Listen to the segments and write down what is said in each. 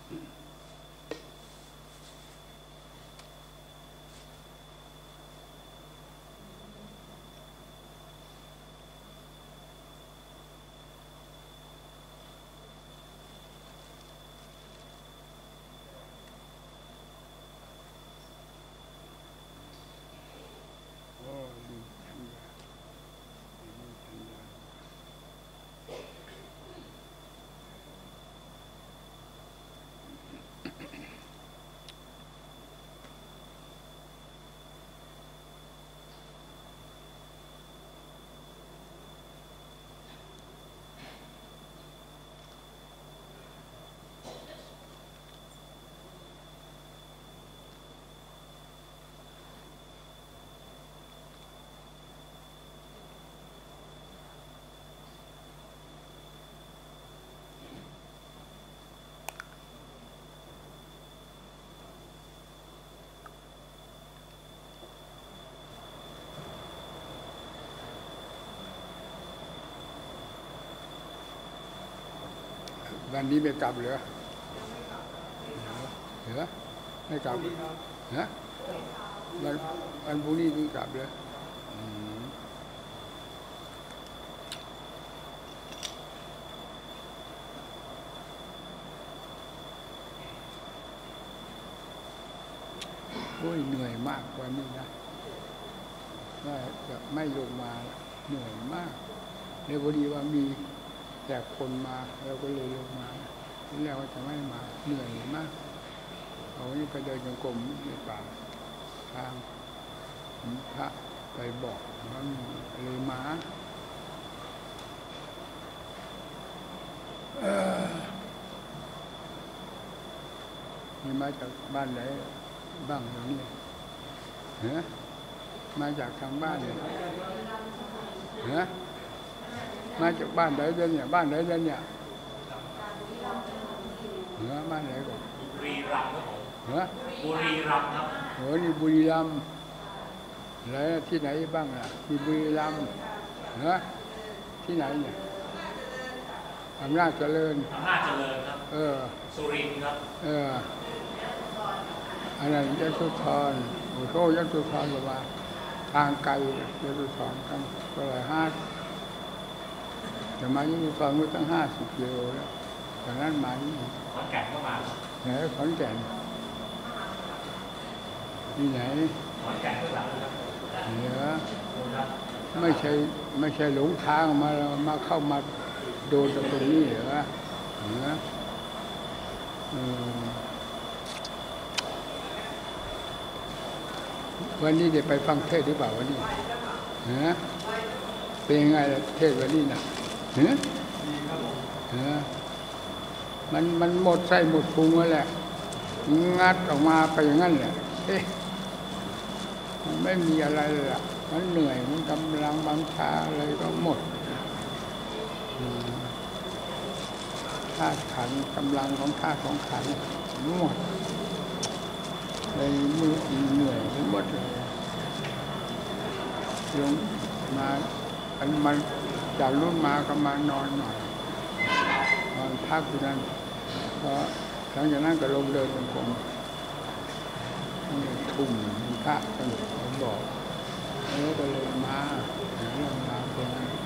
วันนี้ไม่กลับเหรอไม่กลับฮะวันพรุ่งนี้ไม่กลับเลยโอ้ยเหนื่อยมากวันนี้นะว่าจะไม่ลงมาเหนื่อยมากเลยพอดีว่ามีแต่คนมาเราก็เลยลงมาแล้วว่าจะไม่มาเหนื่อยมากเอาวันนี้ไปเดินจงกรมในป่าทางพระไปบอกว่าเลยมานี่มาจากบ้านไหนบ้างอย่างนี้มาจากทางบ้านเนี่ยมาจากบ้านไหนเนี่ยบ้านไหนเนี่ยบ้านไหนก่อนบุรีรัมย์ครับผมบุรีรัมย์ครับนี่บุรีรัมย์แล้วที่ไหนบ้างล่ะมีบุรีรัมย์ที่ไหนเนี่ยอำนาจเจริญครับสุรินทร์ครับอันนั้นยโสธรโอ้โหยโสธรประมาณทางไกลยโสธรกันก็เลยแต่มาที่นี่ฟังว่าตั้ง50 กิโลแล้วจากนั้นมาที่ขอนแก่นก็มาไหนขอนแก่นที่ไหนขอนแก่นก็เหนือไม่ใช่หลงทางมาเข้ามาโดนตรงนี้เหรอเหนือวันนี้จะไปฟังเทศหรือเปล่าวันนี้เป็นยังไงเทศวันนี้นะมันหมดไส้หมดพุงแล้วแหละงัดออกมาไปอย่างนั้นแหละมันไม่มีอะไรเลยอ่ะมันเหนื่อยมันกำลังบังชาอะไรก็หมดธาตุขันธ์กำลังของธาตุของขันธ์หมดเลยมือเหนื่อยหมดเลยลงมามันจากรุ่นมาก็มานอนหน่อยนอนพักอยู่นั่นเพราะหลังจากนั้นก็ลงเดินจงกรมทุ่มพระท่านบอกแล้วก็เลยมาตรงนั้น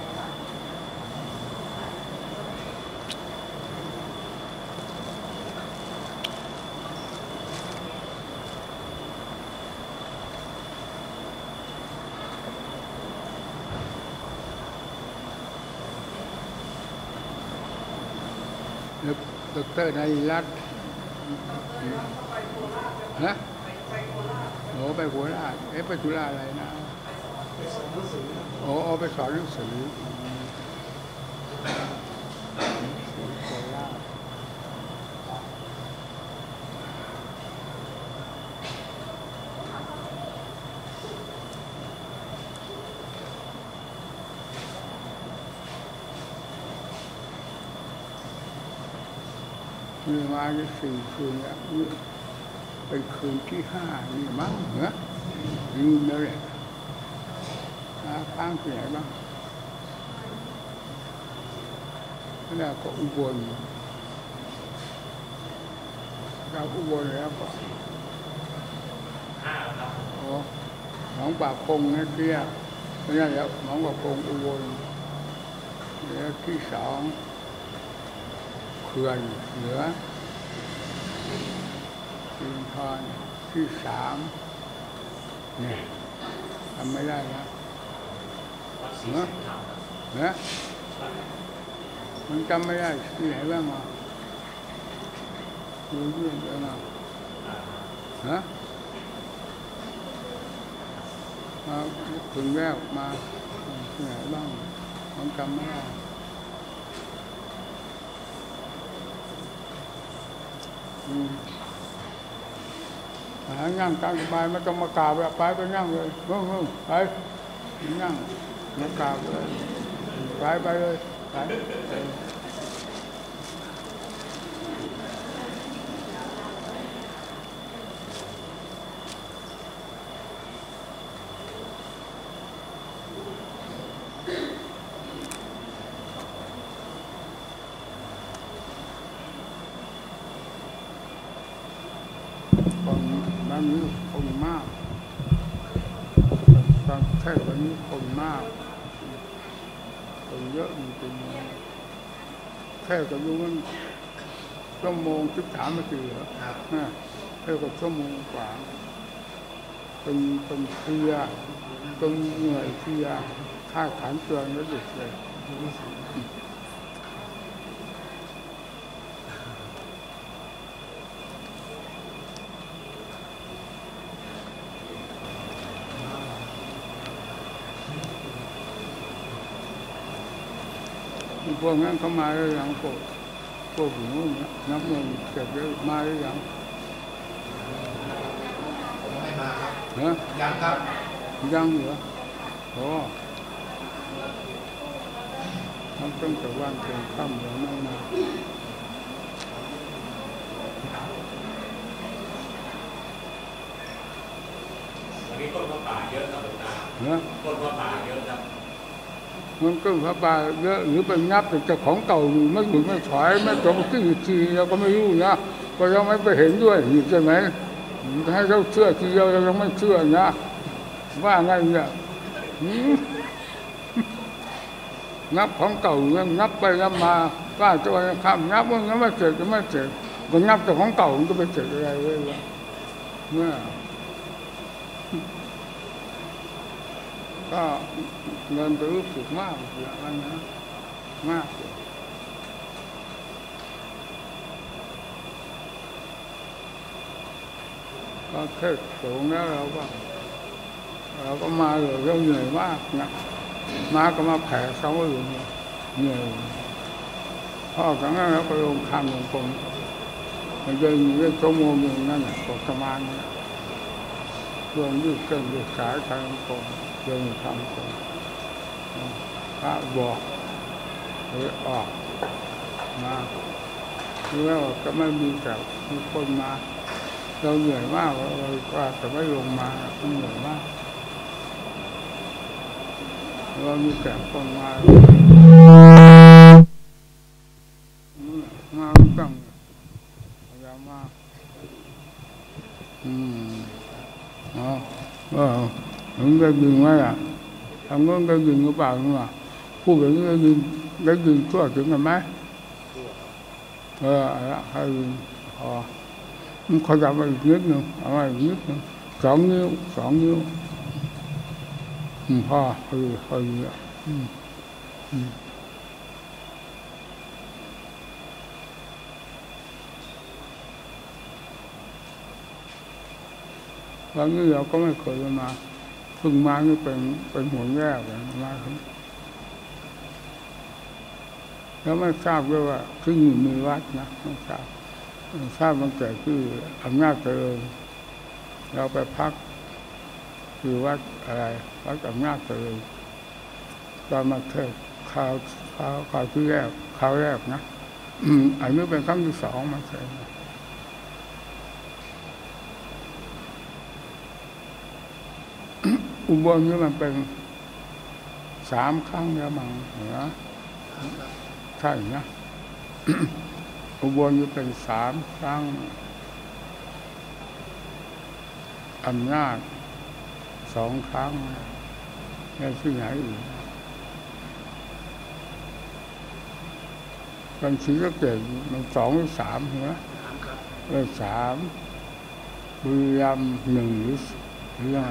ดร.นายรัตน์โอ้ไปโคราชไปธุระอะไรนะโอ้ไปสอนหนังสือโคราชมีมา4 คืนแล้วเป็นคืนที่5นี่มั้งลืมแล้วแหละค้างที่ไหนบ้างแล้วก็อุบลจากอุบลแล้วก็ 5ครับโอ้หนองปากคงนะเกี้ยไม่ใช่แล้วหนองปากคงอุบลแล้วที่สองเขื่อนเหนือสิรินธรที่สามเนี่ยทำไม่ได้นะเนี่ยมันจำไม่ได้ที่ไหนบ้างอ่ะดูเรื่องอะไรนะมาถึงแล้วมาที่ไหนบ้างมันจำไม่ได้นั่งกลางสบายไม่ต้องมากราบแบบไปนั่งเลยงงไปนั่งมากราบเลยไปเลยไปวันนี้คนมากตอนแค่วันนี้คนมากคนเยอะจริงๆแค่กับรู้มันชั่วโมง13 นาทีเหรอแค่กับชั่วโมงกว่าเป็นเพลียเป็นเหนื่อยเพลียค่าฐานเตือนแล้วหยุดเลยพวกนั้นเขามาแล้วยังพวกหนูน้ำมันเก็บไว้มาแล้วยังไม่มาครับยังครับยังเหรอโอ้ทำตั้งแต่วันถึงค่ำแล้วไม่มาวันนี้ต้นพระป่าเยอะครับหลวงตาต้นพระป่าเยอะครับมันก็พระบาเยอะหรือเป็นงับแต่เจ้าของเก่าไม่หยุดไม่ถอยไม่จบทีเราก็ไม่รู้นะก็ยังไม่ไปเห็นด้วยใช่ไหมให้เขาเชื่อทีเดียวเรายังไม่เชื่อนะว่าไงเนี่ยงับของเก่างับไปงับมาป้าจะว่าข้ามงับมันไม่เสร็จก็ไม่เสร็จก็งับแต่ของเก่ามันก็ไปเสร็จอะไรเลยวะเนี่ยก็เงินจะรู้สึกมากเลยนะมากก็แค่สูงแล้วเราก็มาเลยเราเหนื่อยมากนะมาก็มาแผ่เขาอยู่เหนื่อยพ่อครั้งนั้นเราก็ลงคำลงกรมมันจะอยู่ได้ชั่วโมงนึงนั่นแหละก็ประมาณนี้รวมยืดเส้นยืดสายทางกรมเดินทำก่อนพระบอกเลยออกมาแล้วก็ไม่มีแต่มีคนมาเราเหนื่อยมากเราก็จะไม่ลงมาเหนื่อยมากเรามีแต่คนมาตั้งยาวมากมันได้ยินไหมอ่ะทำงั้นได้ยินหรือเปล่าเนี่ยพูดอย่างนี้ได้ยินทั่วถึงกันไหมให้ยินพอมันขยับมาอีกนิดนึงเอามาอีกนิดนึง2 นิ้วพอเยอะวันนี้เราก็ไม่เคยมาเพิ่งมานี่เป็นหัวแรกเลยมาแล้วไม่ทราบด้วยว่าที่นี่มีวัดนะไม่ทราบตั้งแต่ที่อำนาจเจริญเราไปพักคือวัดอะไรวัดอำนาจเจริญตอนมาเทศข่าวที่แรกข่าวแรกนะอันนี้เป็นครั้งที่ 2มาเทศอุบลนี่มันเป็น3 ครั้งแล้วมั้งเหรอใช่นะอุบลนี่เป็น3 ครั้งอำนาจ2 ครั้งแล้วที่ไหนอีกบางทีก็เกิดมัน2 หรือ 3เหรอ3บุรีรัมย์1หรือยังไง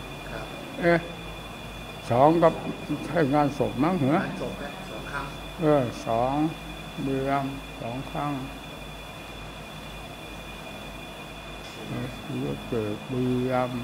2กับให้งานศพมั้งเหรอ 2 ครั้ง 2บุรีรัมย์2 ครั้งก็เกิดบุรีรัมย์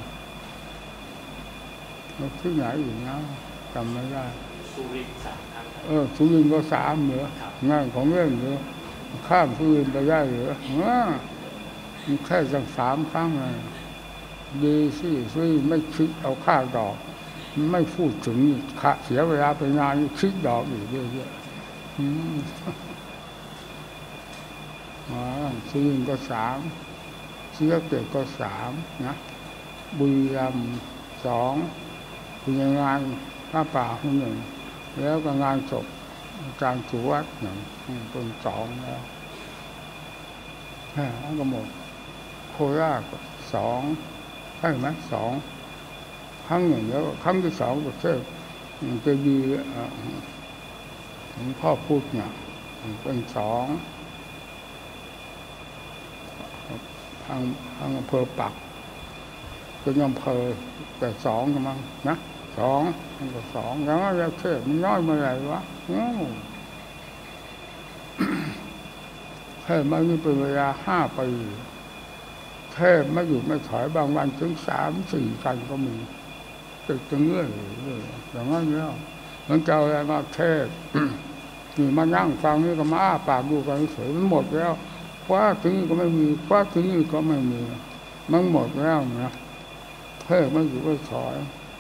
แล้วที่ไหนอีกนะจำไม่ได้สุรินทร์3 ครั้งสุรินทร์ก็3เหรองานของเล่นเหรอข้ามสุรินทร์ไปได้เหรอมันแค่จัง3 ครั้งเลยดีสิสุรินทร์ไม่คิดเอาค่าดอกไม่พูดถึงเสียเวลาไปงานคิดดอกอีกเยอะๆสุรินทร์ก็3ศรีสะเกษก็3นะบุรีรัมย์2คืองานผ้าป่า1แล้วก็งานศพอาจารย์สุวัฒน์1เป็น2แล้วก็หมดโคราช2ใช่ไหม2 ครั้ง 1แล้วครั้งที่2ประเทศจะมีหลวงพ่อพูดเนี่ยเป็น2ทางอำเภอปักเป็นอำเภอแต่2กันมั้งนะ2มันก็2แล้วแล้วเทศมันน้อยเมื่อไหร่วะเทศมาอยู่เป็นเวลา5 ปีเทศไม่หยุดไม่ถอยบางวันถึง3-4 กันก็มีติดตึงเรื่อยอย่างนั้นแล้วมันจะอะไรมาเทศนี่มานั่งฟังนี่ก็มาอ้าปากดูกันเฉยมันหมดแล้วคว้าถึงนี่ก็ไม่มีคว้าถึงนี่ก็ไม่มีมันหมดแล้วนะเทศไม่หยุดไม่ถอย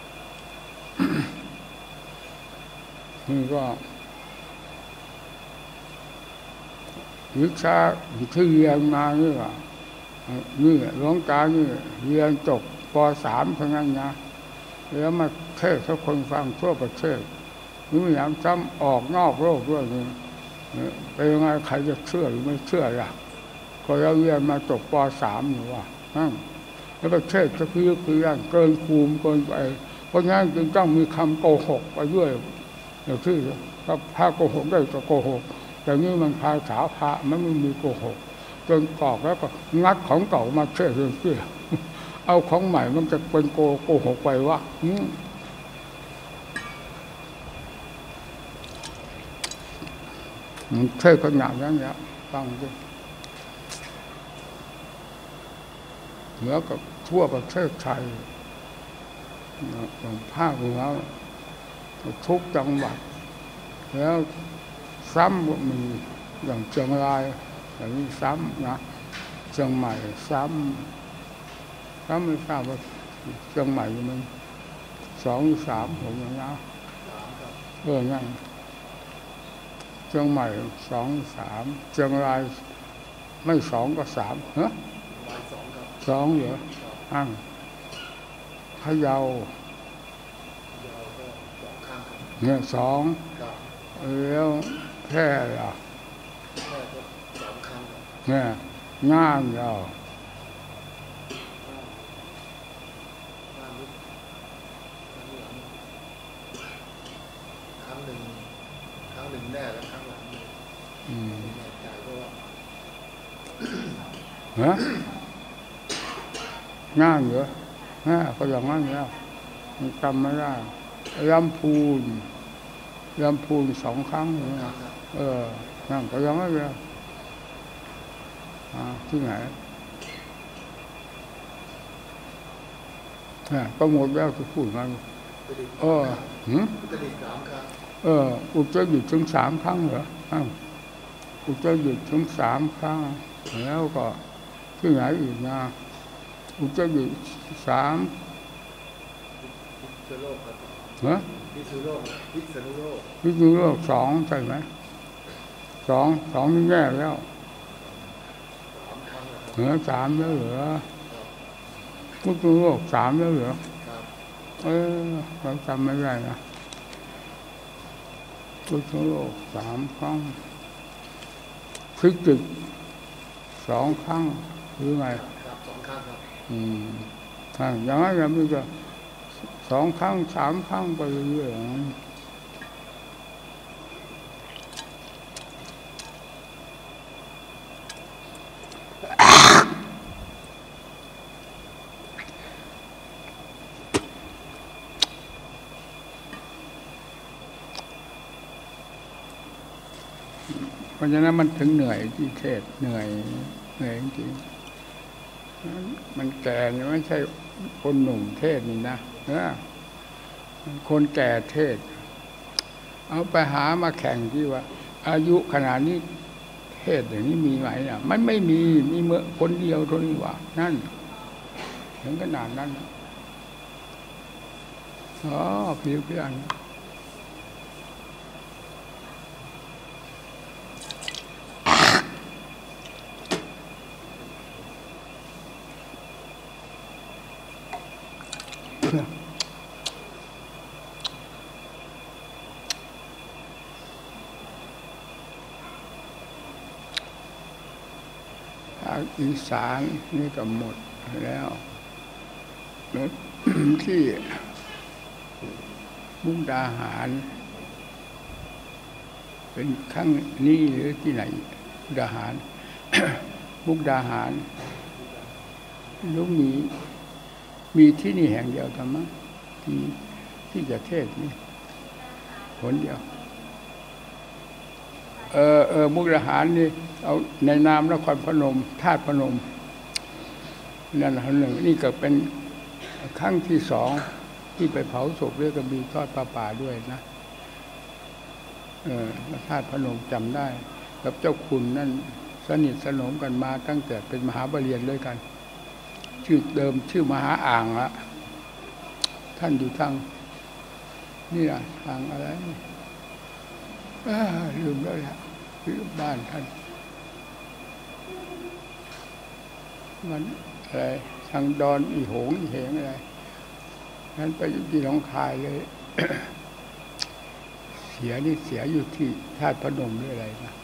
นี่ก็วิชาที่เรียนมานี่ว่านี่หลวงตานี่เรียนจบป.3 เท่านั้นนะแล้วมาเทศให้คนฟังทั่วประเทศนี่ไม่อยากจำออกนอกโลกด้วยนี่เป็นยังไงใครจะเชื่อหรือไม่เชื่อล่ะก็เราเรียนมาจบป.3 อยู่ว่าแล้วประเทศจะคือเกินภูมิเกินไปเพราะงั้นจึงต้องมีคำโกหกไปด้วยอย่างที่ถ้าพระโกหกได้ก็โกหกแต่นี่มันภาษาพระมันไม่มีโกหกจนกรอกแล้วก็งัดของเก่ามาเชื่อเอาของใหม่มันจะเป็นโกหกไปวะมันเท่ขนาดนั้นเนี่ยฟังดิเหนือกับทั่วประเทศไทยภาคเหนือทุกจังหวัดแล้วซ้ำก็มีอย่างเชียงรายอย่างนี้ซ้ำนะเชียงใหม่ซ้ำไม่ทราบว่าเชียงใหม่มัน2 หรือ 3ผมอย่างนี้งั้นเชียงใหม่2 หรือ 3เชียงรายไม่2 ก็ 32เหรอพะเยาเนี่ย2แล้วแพร่ล่ะเนี่ยงานเราครั้งหนึ่งแน่แล้วครั้งหลังไม่แน่ใจเพราะว่างานเหรอก็อย่างนั้นแล้วมันจำไม่ได้ลำพูน2 ครั้งนะนั่นก็อย่างนั้นแล้วที่ไหนก็หมดแล้วที่พูดมาอุตรดิตถ์ถึง3 ครั้งเหรออุตรดิตถ์ถึง3 ครั้งแล้วก็ที่ไหนอีกนะอุตรดิตถ์3พิษณุโลก2ใช่ไหม2นี่แย่แล้ว3แล้วเหรอพิษณุโลก3แล้วเหรอเราจำไม่ได้นะพิษณุโลก3 ครั้งพิจิตร2 ครั้งหรือไง 2 ครั้งครับอย่างนั้นมันก็2 ครั้ง 3 ครั้งไปเรื่อยๆเพราะฉะนั้นมันถึงเหนื่อยที่เทศเหนื่อยจริงๆมันแก่ไม่ใช่คนหนุ่มเทศนี่นะคนแก่เทศเอาไปหามาแข่งที่ว่าอายุขนาดนี้เทศอย่างนี้มีไหมเนี่ยมันไม่มีเมื่อคนเดียวเท่านี้ว่านั่นถึงขนาดนั้นเพียงอีสานนี่ก็หมดแล้วที่มุกดาหารเป็นครั้งนี้หรือที่ไหนมุกดาหาร มุกดาหารลูกมีที่นี่แห่งเดียวธรรมะที่จะเทศนี่ผลเดียวมุกดาหารนี่เอาในนามนครพนมธาตุพนมนั่นหนึ่งนี่ก็เป็นครั้งที่ 2ที่ไปเผาศพด้วยกระบี่ทอดป่าด้วยนะธาตุพนมจำได้กับเจ้าคุณนั่นสนิทสนมกันมาตั้งแต่เป็นมหาบาลีด้วยกันชื่อเดิมชื่อมหาอ่างละท่านอยู่ทางนี่นะทางอะไรลืมแล้วแหละลืมบ้านท่านมันอะไรทางดอนอีโหงอีเหงอะไรนั้นไปอยู่ที่หนองคายเลย เสียอยู่ที่ธาตุพนมหรืออะไรนะ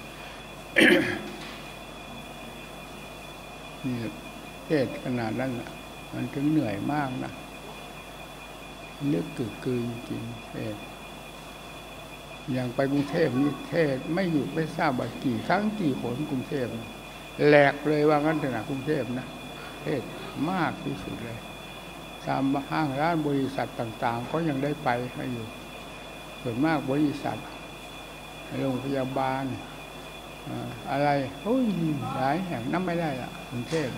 นี่เทศขนาดนั้นมันถึงเหนื่อยมากนะเลือกกือจริงเทศอย่างไปกรุงเทพนี่เทศไม่หยุดไม่ทราบว่ากี่ครั้งกี่หนกรุงเทพแหลกเลยว่างั้นเถอะนะกรุงเทพนะเทศมากที่สุดเลยตามห้างร้านบริษัทต่างๆก็ยังได้ไปให้อยู่ส่วนมากบริษัทโรงพยาบาลอะไรโอ้ยหลายแห่งนับไม่ได้ละกรุงเทพ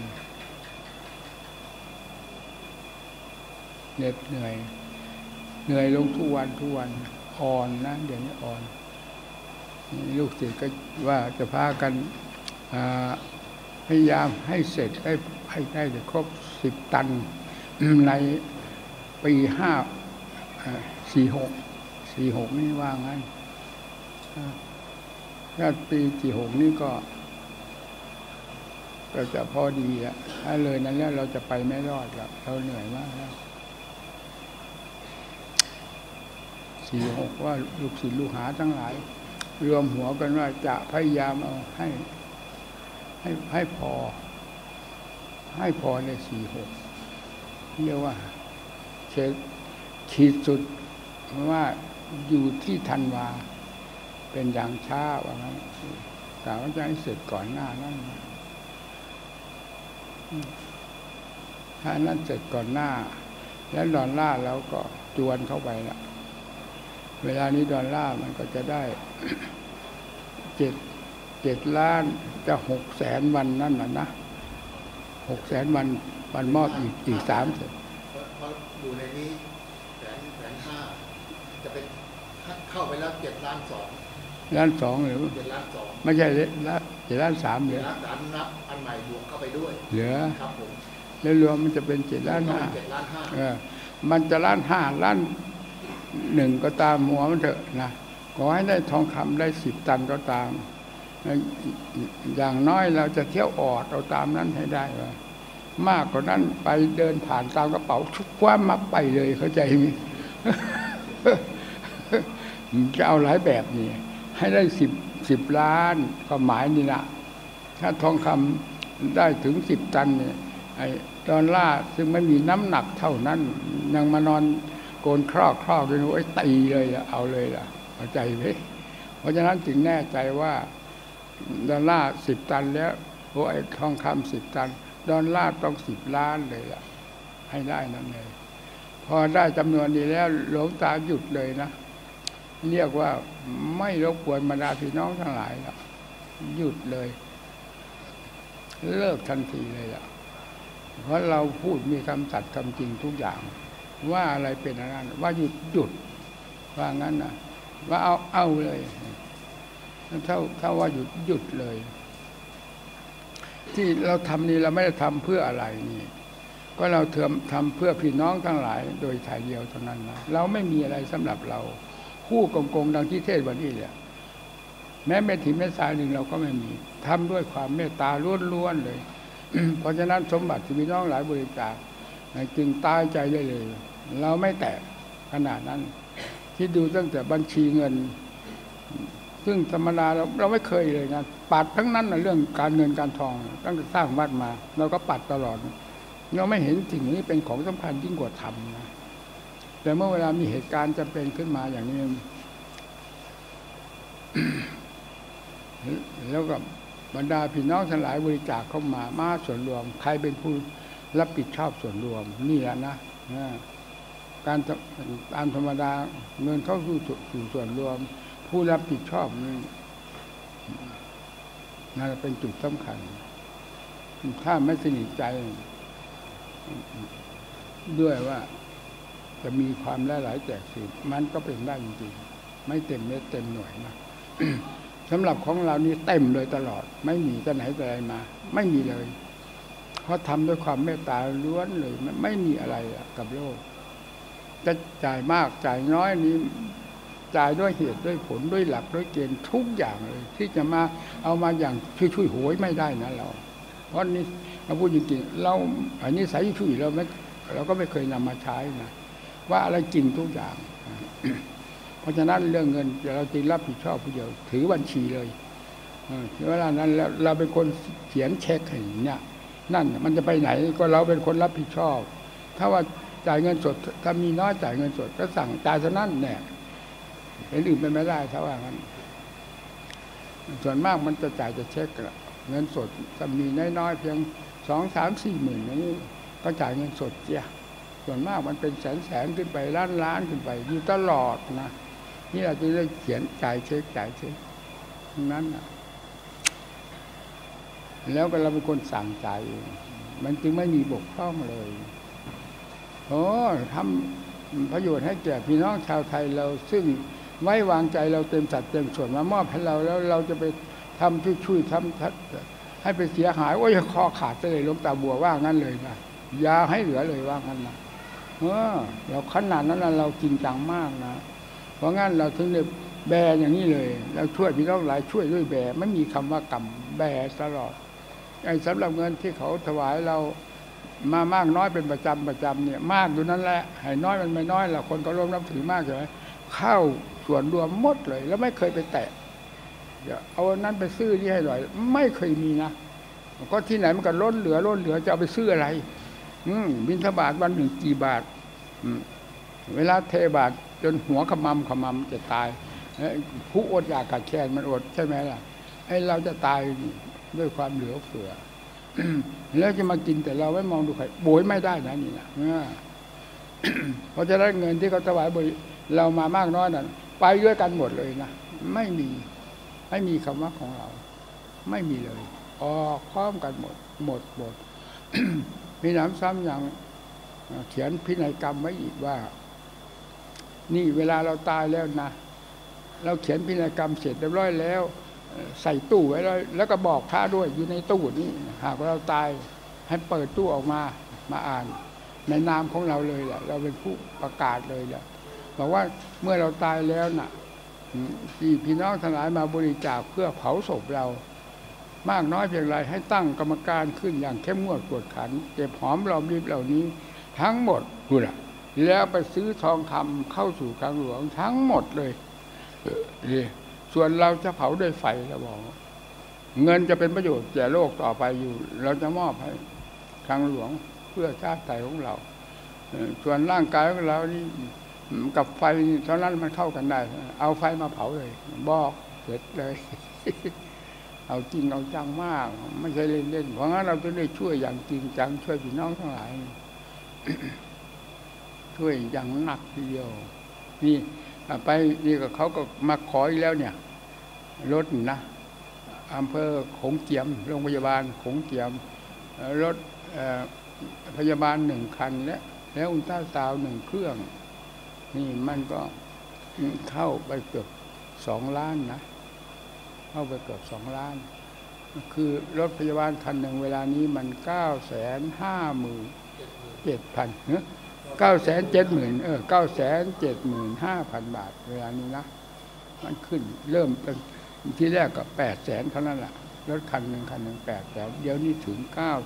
เหนื่อยลงทุกวันอ่อนนะเดี๋ยวนี้อ่อนลูกศิษย์ก็ว่าจะพากันพยายามให้เสร็จให้ได้ครบ10 ตันในปี46นี่ว่างั้นถ้าปี46นี่ก็จะพอดีอ่ะถ้าเลยนั้นแล้วเราจะไปไม่รอดแล้วเราเหนื่อยมากแล้ว46ว่าลูกศิษย์ลูกหาทั้งหลายรวมหัวกันว่าจะพยายามเอาให้พอใน46เรียกว่าขีดสุดว่าอยู่ที่ธันวาเป็นอย่างช้าว่างั้นกะว่าจะให้เสร็จก่อนหน้านั้นถ้านั้นเสร็จก่อนหน้าแล้วดอลลาร์เราก็จวนเข้าไปละเวลานี้ดอลลาร์มันก็จะได้7 ล้านจะ600,000 วันนั่นนะ600,000 วันมอบอีก3 เพราะอยู่ในนี้150,000จะเป็นเข้าไปแล้ว7.2 ล้านหรือ 7.2 ไม่ใช่7.3 เหลือ 7.3นับอันใหม่บวกเข้าไปด้วยเหลือครับผมแล้วรวมมันจะเป็น7.5 มันจะ1.5 ล้าน1ก็ตามหัวมันเถอะนะขอให้ได้ทองคำได้10 ตันก็ตามอย่างน้อยเราจะเที่ยวออดเอาตามนั้นให้ได้ว่ามากกว่านั้นไปเดินผ่านตามกระเป๋าชุกคว้ามาไปเลยเข้าใจไหม จะเอาหลายแบบนี่ให้ได้10 ล้านก็หมายนี่นะถ้าทองคำได้ถึง10 ตันเนี่ยไอ้ดอลลาร์ซึ่งไม่มีน้ำหนักเท่านั้นยังมานอนโกนครอกกันไอ้ตีเลยละเอาเลยล่ะเข้าใจไหมเพราะฉะนั้นจึงแน่ใจว่าดอลลาร์10 ตันแล้วโอ้ไอ้ทองคำ10 ตันดอลลาร์ต้อง10 ล้านเลยล่ะให้ได้นั่นเลยพอได้จำนวนนี้แล้วหลวงตาหยุดเลยนะเรียกว่าไม่รบกวนบรรดาพี่น้องทั้งหลายแล้วหยุดเลยเลิกทันทีเลยล่ะเพราะเราพูดมีคำสัตย์คำจริงทุกอย่างว่าอะไรเป็นอะไรว่าหยุดว่างั้นนะว่าเอาเลยถ้าว่าหยุดเลยที่เราทำนี้เราไม่ได้ทำเพื่ออะไรนี่ก็เราทำเพื่อพี่น้องทั้งหลายโดยถ่ายเดียวเท่านั้นนะเราไม่มีอะไรสำหรับเราคู่กงดังที่เทศวันนี้แหละแม้เม็ดหินเม็ดทรายหนึ่งเราก็ไม่มีทำด้วยความเมตตาล้วนๆเลย เพราะฉะนั้นสมบัติที่พี่น้องหลายบริจาคจึงตายใจได้เลยเราไม่แตะขนาดนั้นที่ดูตั้งแต่บัญชีเงินซึ่งธรรมดาเราไม่เคยเลยนะปัดทั้งนั้นนะเรื่องการเงินการทองตั้งแต่สร้างวัดมาเราก็ปัดตลอดเราไม่เห็นสิ่งนี้เป็นของสำคัญยิ่งกว่าธรรมนะแต่เมื่อเวลามีเหตุการณ์จำเป็นขึ้นมาอย่างนี้ แล้วก็บรรดาพี่น้องทั้งหลายบริจาคเข้ามาส่วนรวมใครเป็นผู้รับผิดชอบส่วนรวมนี่แหละนะการตามธรรมดาเงินเข้าสู่ส่วนรวมผู้รับผิดชอบนี่นั่นเป็นจุดสำคัญถ้าไม่สนิทใจด้วยว่าจะมีความหลายแจกสิมันก็เป็นได้จริงๆไม่เต็มเม็ดเต็มหน่วยนะ สำหรับของเรานี่เต็มเลยตลอดไม่มีจะไหนแต่ไรมาไม่มีเลยเพราะทำด้วยความเมตตาล้วนเลยไม่มีอะไรกับโลกจะจ่ายมากจ่ายน้อยนี้จ่ายด้วยเหตุด้วยผลด้วยหลักด้วยเกณฑ์ทุกอย่างเลยที่จะมาเอามาอย่างช่วยโหยไม่ได้นะเราเพราะนี่เราพูดจริงๆเราอันนี้สายช่วยเราก็ไม่เคยนำมาใช้นะว่าอะไรจริงทุกอย่าง เพราะฉะนั้นเรื่องเงินเราจึงรับผิดชอบผู้เดียวถือบัญชีเลยเวลานั้นเราเป็นคนเขียนเช็คให้เนี่ยนั่นมันจะไปไหนก็เราเป็นคนรับผิดชอบถ้าว่าจ่ายเงินสดถ้ามีน้อยจ่ายเงินสดก็สั่งจ่ายเท่านั้นเนี่ยเป็นอื่นไปไม่ได้ถ้าว่างั้นส่วนมากมันจะจ่ายจะเช็คเงินสดถ้ามีน้อยๆเพียง2, 3, 4 หมื่นนี้ก็จ่ายเงินสดเสียส่วนมากมันเป็นแสนขึ้นไปล้านขึ้นไปอยู่ตลอดนะนี่เราจะได้เขียนจ่ายเช็คนั้นนะแล้วก็เราเป็นคนสั่งจ่ายมันจึงไม่มีบกพร่องเลยทำประโยชน์ให้แก่พี่น้องชาวไทยเราซึ่งไว้วางใจเราเต็มสัดเต็มส่วนมามอบให้เราแล้วเราจะไปทำช่วยทำให้ไปเสียหายว่าจะคอขาดเลยหลวงตาบัวว่างั้นเลยนะอย่าให้เหลือเลยว่างั้นนะเราขนาดนั้นเราจริงจังมากนะเพราะงั้นเราถึงได้แบอย่างนี้เลยเราช่วยพี่น้องหลายช่วยด้วยแบไม่มีคำว่ากรรมแบตลอดไอ้สำหรับเงินที่เขาถวายเรามามากน้อยเป็นประจำเนี่ยมากอยู่นั่นแหละให้น้อยมันไม่น้อยหรอกคนก็ร่วมนับถือมากเลยเข้าส่วนรวมหมดเลยแล้วไม่เคยไปแตะเอานั้นไปซื้อที่ให้หน่อยไม่เคยมีนะก็ที่ไหนมันก็ล้นเหลือจะเอาไปซื้ออะไรบิณฑบาตวันหนึ่งกี่บาทเวลาเทบาทจนหัวขมำจะตายผู้อดอยากขาดแคลนมันอดใช่ไหมล่ะไอ้เราจะตายด้วยความเหลือเฟือ แล้วจะมากินแต่เราไม่มองดูใครโบยไม่ได้นะนี่นะ เพราะฉะนั้นเงินที่เขาถวายเรามามากน้อยนั่นไปด้วยกันหมดเลยนะไม่มีคำว่าของเราไม่มีเลยออกพร้อมกันหมด มีหนำซ้ำอย่างเขียนพินัยกรรมไว้อีกว่านี่เวลาเราตายแล้วนะเราเขียนพินัยกรรมเสร็จเรียบร้อยแล้วใส่ตู้ไว้แล้วก็บอกพระด้วยอยู่ในตู้นี้หากว่าเราตายให้เปิดตู้ออกมาอ่านในนามของเราเลยแหละเราเป็นผู้ประกาศเลยแหละบอกว่าเมื่อเราตายแล้วน่ะที่พี่น้องทั้งหลายมาบริจาคเพื่อเผาศพเรามากน้อยเพียงไรให้ตั้งกรรมการขึ้นอย่างเข้มงวดกวดขันเก็บหอมรอมริบเหล่านี้ทั้งหมดดูนะแล้วไปซื้อทองคำเข้าสู่คลังหลวงทั้งหมดเลยส่วนเราจะเผาด้วยไฟเราบอกเงินจะเป็นประโยชน์แก่โลกต่อไปอยู่เราจะมอบให้ทางหลวงเพื่อชาติไทยของเราส่วนร่างกายของเรานี่กับไฟเท่านั้นมันเข้ากันได้เอาไฟมาเผาเลยบอกเสร็จเลย เอาจริงเอาจังมากไม่ใช่เล่นๆเพราะงั้นเราจะได้ช่วยอย่างจริงจังช่วยพี่น้องทั้งหลาย ช่วยอย่างหนักทีเดียวนี่ไปนี่ก็เขาก็มาขออีกแล้วเนี่ยรถนะอำเภอโขงเจียมโรงพยาบาลโขงเจียมรถพยาบาล1 คันแล้วอุลตราซาวด์1 เครื่องนี่มันก็เข้าไปเกือบ2 ล้านนะเข้าไปเกือบ2 ล้านคือรถพยาบาลคันหนึ่งเวลานี้มัน957,000 970,000 บาทเวลานี้นะมันขึ้นเริ่มที่แรกก็800,000เท่านั้นแหละรถคันหนึ่ง800,000เดี๋ยวนี้ถึง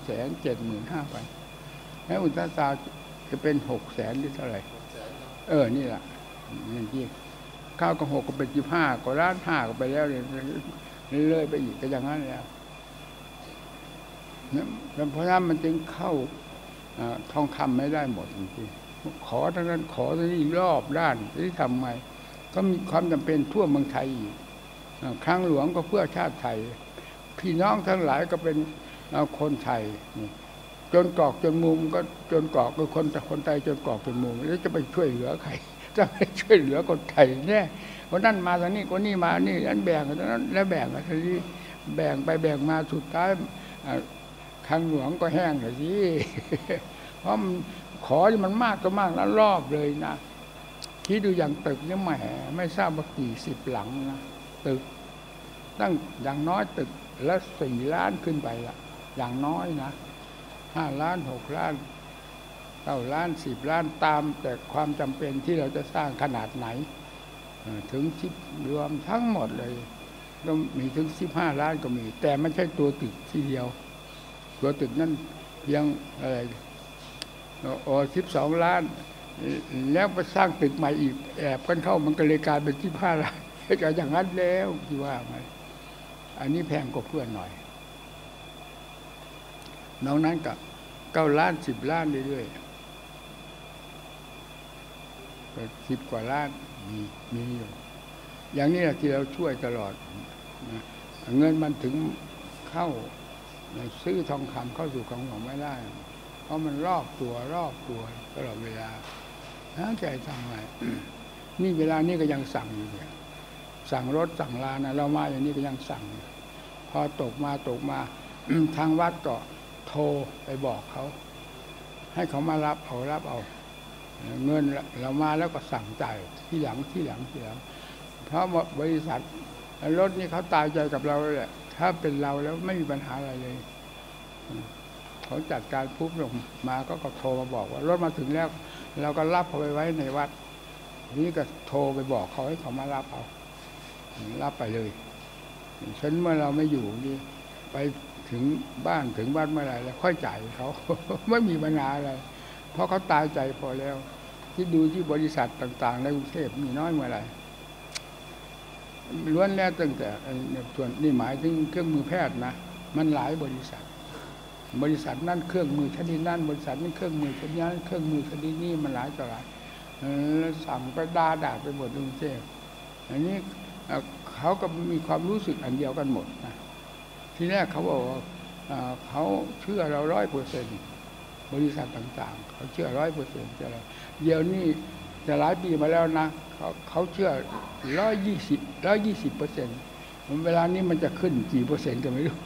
975,000แล้วอุลตราซาวด์จะเป็น600,000หรือเท่าไหร่นี่แหละนี่ที่9 กับ 6ก็เป็น15 กว่าล้าน5ก็ไปแล้วเลยไปอีกก็อย่างนั้นแล้วเพราะนั้นมันจึงเข้าทองคำไม่ได้หมดจริงๆขอทั้งนั้นขอทั้งนี้รอบด้านที่ทำไงก็มีความจำเป็นทั่วเมืองไทยอีกครั้งหลวงก็เพื่อชาติไทยพี่น้องทั้งหลายก็เป็นคนไทยจนกรอกจนมุมก็จนกรอกคือคนไทยจนกรอกจนมุมแล้วจะไปช่วยเหลือใครจะไปช่วยเหลือคนไทยแน่คนนั้นมาทางนี้คนนี้มานี่นั้นแบ่งกันนั้นแล้วแบ่งกันทีนี้แบ่งไปแบ่งมาสุดท้ายครั้งหลวงก็แห้งเลยสิเพราะขอที่มันมากก็มากแล้วรอบเลยนะคิดดูอย่างตึกเนี่ยแหมไม่ทราบว่ากี่10 หลังนะตึกตั้งอย่างน้อยตึกละ4 ล้านขึ้นไปละอย่างน้อยนะ5 ล้าน6 ล้าน9 ล้าน10 ล้านตามแต่ความจำเป็นที่เราจะสร้างขนาดไหนถึง10รวมทั้งหมดเลยก็มีถึง15 ล้านก็มีแต่ไม่ใช่ตัวตึกทีเดียวตัวตึกนั่นเพียงอะไร12 ล้านแล้วไปสร้างตึกใหม่อีกแอบกันเข้ามันก็เลยกลายเป็น15 ล้านก็อย่างนั้นแล้วที่ว่าไงอันนี้แพงกว่าเพื่อนหน่อยน้องนั้นก็9 ล้าน10 ล้านเรื่อยๆก็10 กว่าล้านมีอยู่อย่างนี้แหละที่เราช่วยตลอดเงินมันถึงเข้าซื้อทองคำเข้าสู่ของเราไม่ได้เพราะมันรอบตัวตลอดเวลาใจทำไงนี่เวลานี้ก็ยังสั่งอยู่เนี่ยสั่งรถสั่งลานะเรามาอย่างนี้ก็ยังสั่งพอตกมาทางวัดก็โทรไปบอกเขาให้เขามารับเอาเงินเรามาแล้วก็สั่งจ่ายที่หลังเพราะบริษัทรถนี่เขาตายใจกับเราเลยแหละถ้าเป็นเราแล้วไม่มีปัญหาอะไรเลยเขาจัดการปุ๊บลงมาก็โทรมาบอกว่ารถมาถึงแล้วเราก็รับเขาไปไว้ในวัดนี่ก็โทรไปบอกเขาให้เขามารับไปเลยฉันเมื่อเราไม่อยู่นี่ไปถึงบ้านถึงวัดเมื่อไหร่แล้วค่อยจ่ายเขา ไม่มีปัญหาอะไรเพราะเขาตายใจพอแล้วที่ดูที่บริษัทต่างๆในกรุงเทพมีน้อยเมื่อไหร่ล้วนแล้วตั้งแต่ส่วนนี่หมายถึงเครื่องมือแพทย์นะมันหลายบริษัทนั่นเครื่องมือชนิดนั่นบริษัทนี้เครื่องมือชนิดนั้นเครื่องมือชนิดนี้มันหลายต่อหลายสั่งไปด่าไปหมดกรุงเทพอันนี้เขาก็มีความรู้สึกอันเดียวกันหมดนะทีแรกเขาบอกว่าเขาเชื่อเรา100%บริษัทต่างๆเขาเชื่อ100%อะไรเดี๋ยวนี้แต่หลายปีมาแล้วนะเขาเชื่อ120%เวลานี้มันจะขึ้นกี่เปอร์เซ็นต์ก็ไม่รู้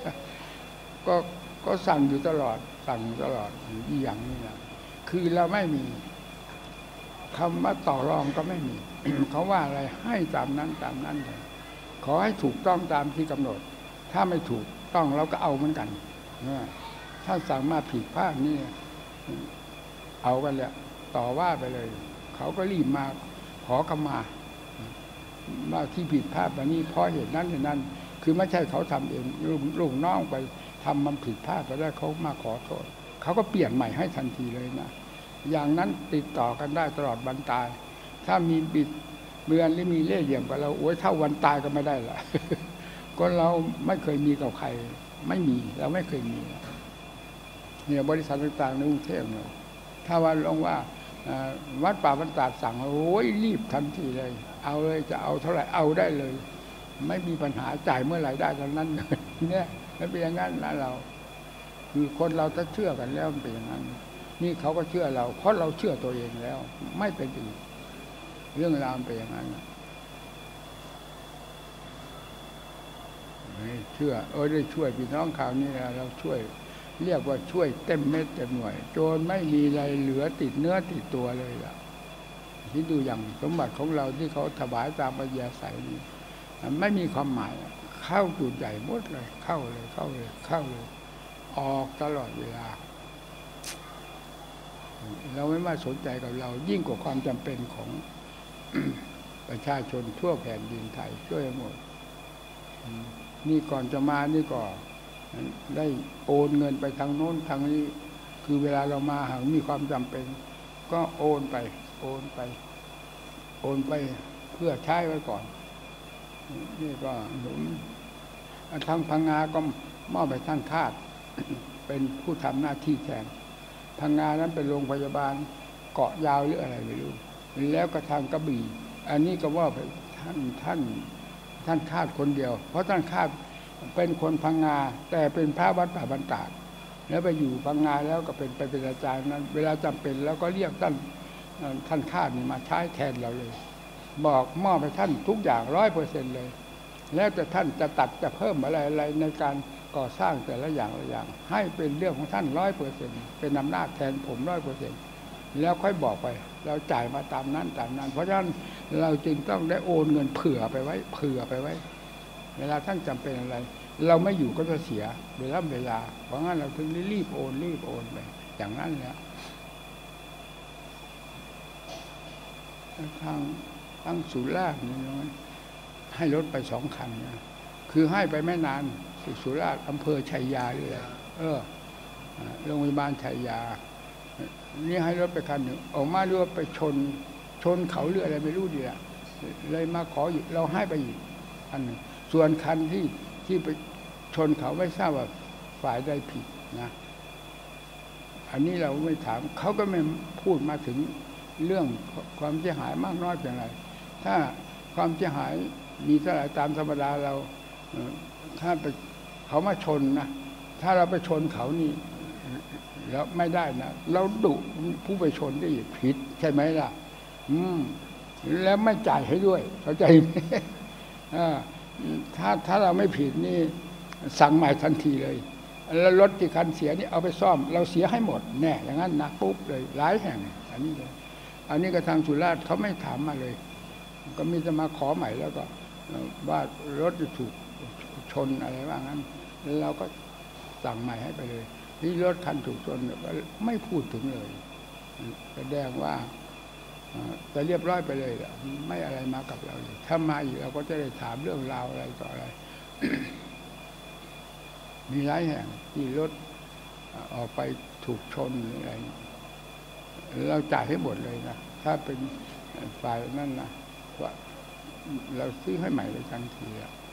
ก็สั่งอยู่ตลอดอีอย่างนี้นะคือเราไม่มีคำว่าต่อรองก็ไม่มี เขาว่าอะไรให้ตามนั้นเลยขอให้ถูกต้องตามที่กำหนดถ้าไม่ถูกต้องเราก็เอาเหมือนกันถ้าสั่งมาผิดพลาดนี่เอากันเลยต่อว่าไปเลยเขาก็รีบมาขอขมาว่าที่ผิดพลาดแบบนี้เพราะเหตุนั้นคือไม่ใช่เขาทำเองลูกน้องไปทำมันผิดพลาดไปแล้วเขามาขอโทษเขาก็เปลี่ยนใหม่ให้ทันทีเลยนะอย่างนั้นติดต่อกันได้ตลอดวันตายถ้ามีบิดเบือนหรือมีเล่ห์เหลี่ยมกับเราโอ้ยเท่าวันตายก็ไม่ได้ละก็เราไม่เคยมีกับใครไม่มีเราไม่เคยมีเนี่ยบริษัทต่างๆในกรุงเทพเนี่ยถ้าว่าลงว่าวัดป่าบรรดาสั่งโอ้ยรีบทันทีเลยเอาเลยจะเอาเท่าไหร่เอาได้เลยไม่มีปัญหาจ่ายเมื่อไหร่ได้ตอนนั้นเลยเนี่ยมันเป็นอย่างนั้นนะเราคือคนเราถ้าเชื่อกันแล้วมันเป็นอย่างนั้นนี่เขาก็เชื่อเราเพราะเราเชื่อตัวเองแล้วไม่เป็นอื่นเรื่องราวเป็นอย่างนั้นเชื่อได้ช่วยพี่น้องข่าวนี้เราช่วยเรียกว่าช่วยเต็มเม็ดเต็มหน่วยโจรไม่มีอะไรเหลือติดเนื้อติดตัวเลยล่ะคิดดูอย่างสมบัติของเราที่เขาถวายตามปัญญาใสนี้ไม่มีความหมายเข้าจุดใหญ่หมดเลยเข้าเลยออกตลอดเวลาเราไม่มาสนใจกับเรายิ่งกว่าความจำเป็นของ ประชาชนทั่วแผ่นดินไทยช่วยหมดนี่ก่อนจะมานี่ก็ได้โอนเงินไปทางโน้นทางนี้คือเวลาเรามาหากมีความจำเป็นก็โอนไปเพื่อใช้ไว้ก่อนนี่ก็หนุนทางพังงาก็มอบไปท่านคาดเป็นผู้ทำหน้าที่แทนพังงานั้นเป็นโรงพยาบาลเกาะยาวหรืออะไรไม่รู้แล้วก็ทางกระบี่อันนี้ก็ว่าไปท่านคาดคนเดียวเพราะท่านคาดเป็นคนพังงาแต่เป็นพระวัดป่าบรรดาแล้วไปอยู่พังงาแล้วก็เป็นอาจารย์นั้นเวลาจำเป็นแล้วก็เรียกท่านคาดนี่มาใช้แทนเราเลยบอกมอบให้ท่านทุกอย่าง 100% เลยแล้วแต่ท่านจะตัดจะเพิ่มอะไรในการก่อสร้างแต่ละอย่างให้เป็นเรื่องของท่าน 100% เป็นอำนาจแทนผม 100% แล้วค่อยบอกไปเราจ่ายมาตามนั้นเพราะฉะนั้นเราจึงต้องได้โอนเงินเผื่อไปไว้เวลาท่านจำเป็นอะไรเราไม่อยู่ก็จะเสียเวลาเพราะงั้นเราถึงรีบโอนไปอย่างนั้นแหละทางสุราษฎร์นี่น้อยให้รถไป2 คันนะคือให้ไปไม่นานสุราษฎร์อำเภอชัยยาหรืออะไรโรงพยาบาลชัยยานี่ให้รถไปคันหนึ่งออกมาด้วยไปชนเขาหรืออะไรไม่รู้ดีละเลยมาขออยู่เราให้ไปอีกคันหนึ่งส่วนคันที่ไปชนเขาไม่ทราบว่าฝ่ายใดผิดนะอันนี้เราไม่ถามเขาก็ไม่พูดมาถึงเรื่องความเสียหายมากน้อยเพียงไรถ้าความเสียหายมีเท่าไหร่ตามธรรมดาเราถ้าไปเขามาชนนะถ้าเราไปชนเขานี่แล้วไม่ได้นะเราดุผู้ไปชนได้ผิดใช่ไหมล่ะแล้วไม่จ่ายให้ด้วยเข้าใจไหมถ้าเราไม่ผิดนี่สั่งใหม่ทันทีเลยแล้วรถที่คันเสียนี่เอาไปซ่อมเราเสียให้หมดแน่อย่างนั้นนะปุ๊บเลยหลายแห่งอันนี้ก็ทางสุราษฎร์เขาไม่ถามมาเลยก็มีจะมาขอใหม่แล้วก็ว่ารถจะถูกชนอะไรว่างั้นแล้วเราก็สั่งใหม่ให้ไปเลยที่รถคันถูกชนก็ไม่พูดถึงเลยแสดงว่าจะเรียบร้อยไปเลยไม่อะไรมากับเราเลยถ้ามาอีกเราก็จะได้ถามเรื่องราวอะไรต่ออะไร มีหลายแห่งที่รถออกไปถูกชนหรืออะไรเราจ่ายให้หมดเลยนะถ้าเป็นฝ่ายนั่นนะว่าเราซื้อให้ใหม่เลยทันที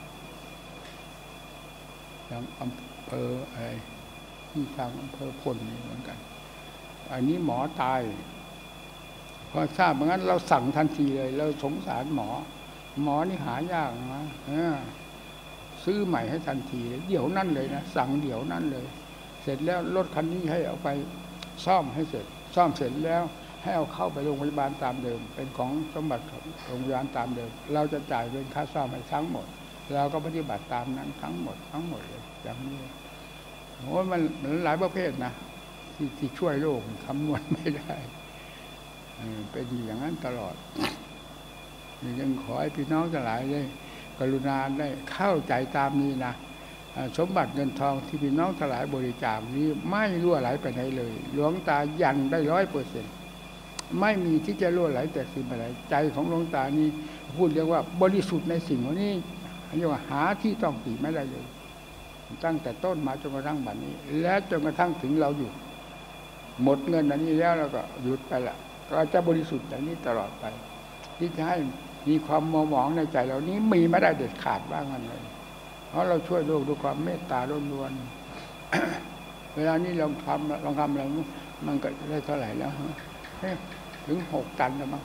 อย่างอำเภออะไรที่ทางอำเภอพลนี่เหมือนกันอันนี้หมอตายพอทราบอย่างนั้นเราสั่งทันทีเลยเราสงสารหมอนี่หายากนะซื้อใหม่ให้ทันทีเดี๋ยวนั่นเลยนะสั่งเดี๋ยวนั่นเลยเสร็จแล้วรถคันนี้ให้เอาไปซ่อมให้เสร็จซ่อมเสร็จแล้วให้เอาเข้าไปโรงพยาบาลตามเดิมเป็นของสมบัติของโรงพยาบาลตามเดิมเราจะจ่ายเป็นค่าซ่อมให้ทั้งหมดเราก็ปฏิบัติตามนั้นทั้งหมดเลยอย่างนี้โอ้มันหลายประเภทนะที่ช่วยโลกคำนวณไม่ได้เป็นอย่างนั้นตลอดยังขอให้พี่น้องทั้งหลายได้กรุณาได้เข้าใจตามนี้นะสมบัติเงินทองที่พี่น้องทั้งหลายบริจาคนี้ไม่รั่วไหลไปไหนเลยหลวงตายันได้ 100%ไม่มีที่จะรั่วไหลแต่สิ่งใดใจของหลวงตานี่พูดเรียกว่าบริสุทธิ์ในสิ่งนี้เรียกว่าหาที่ต้องติไม่ได้เลยตั้งแต่ต้นมาจนกระทั่งบัดนี้และจนกระทั่งถึงเราหยุดหมดเงินอันนี้แล้วเราก็หยุดไปละก็จะบริสุทธิ์อย่างนี้ตลอดไปที่จะให้มีความมัวหมองในใจเรานี้มีไม่ได้เด็ดขาดบ้างกันเลยเพราะเราช่วยโลกด้วยความเมตตาล้วนๆเวลานี้ลองทำอะไรมันก็ได้เท่าไหร่แล้วถึง6 ตันแล้วมั้ง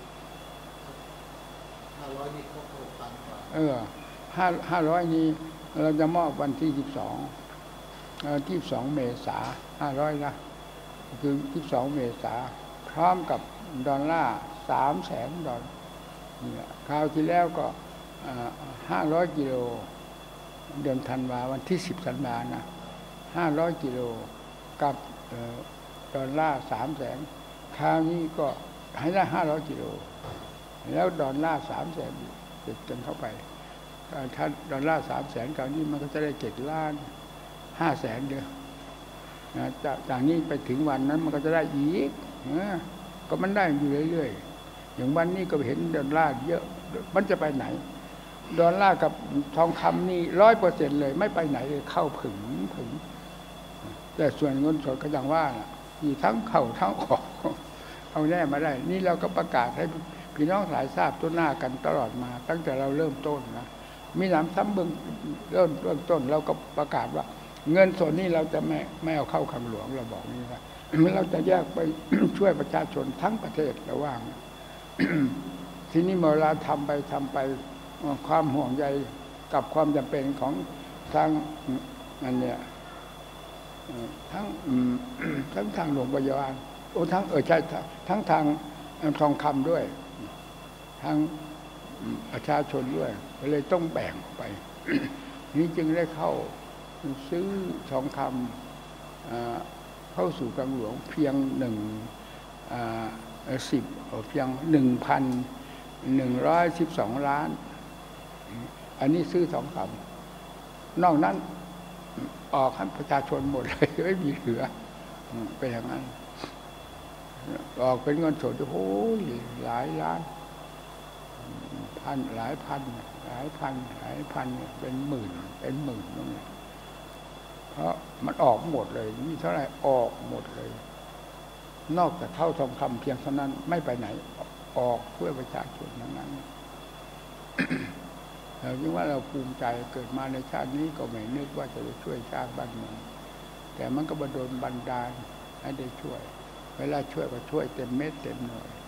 500นี่ครบ6 ตันกว่า 500นี้เราจะมอบวันที่22 เมษา500นะคือ22 เมษาพร้อมกับดอลลาร์300,000 ดอลลาร์นี่คราวที่แล้วก็500 กิโลเดือนธันวาวันที่10 ธันวานะ500 กิโลกับดอลลาร์300,000คราวนี้ก็ให้ได้500 กิโลแล้วดอลลาร์300,000ติดกันเข้าไปถ้าดอลลาร์300,000คราวนี้มันก็จะได้7,500,000เดียวจากนี้ไปถึงวันนั้นมันก็จะได้อีกก็มันได้อยู่เรื่อยๆอย่างวันนี้ก็เห็นดอลลาร์เยอะมันจะไปไหนดอลลาร์กับทองคำนี่ 100% เลยไม่ไปไหนเลยเข้าผึ่งแต่ส่วนเงินสดก็อย่างว่ามีทั้งเข้าทั้งออกเอาแน่มาได้นี่เราก็ประกาศให้พี่น้องหลายทราบต้นหน้ากันตลอดมาตั้งแต่เราเริ่มต้นนะมีหนำซ้ำเบื้องต้นเราก็ประกาศว่าเงินส่วนนี้เราจะไม่เอาเข้าคลังหลวงเราบอกนี่ว่าเราจะแยกไป ช่วยประชาชนทั้งประเทศระว่าง ทีนี้เมื่อเราทำไปความห่วงใยกับความจำเป็นของทางนั่นเนี่ยทั้งทางโรงพยาบาลทั้งใช่ทั้งทางทองคำด้วยทางประชาชนด้วยก็เลยต้องแบ่งไป นี้จึงได้เข้าซื้อทองคำเข้าสู่คลังหลวงเพียงเพียง 1,112 ล้านอันนี้ซื้อทองคำนอกนั้นออกให้ประชาชนหมดเลยไม่มีเหลือไปอย่างนั้นออกเป็นเงินสดโอ้ยหลายล้านหลายพันเป็นหมื่นนั่นแหละเพราะมันออกหมดเลยมีเท่าไหร่ออกหมดเลยนอกจากเท่าทองคำเพียงเท่านั้นไม่ไปไหนออกเพื่อประชาชนนั้น เราคิดว่าเราภูมิใจเกิดมาในชาตินี้ก็ไม่นึกว่าจะช่วยชาติบ้านเมืองแต่มันก็โดนบันดาลให้ได้ช่วยเวลาช่วยก็ช่วยเต็มเม็ดเต็มหน่วย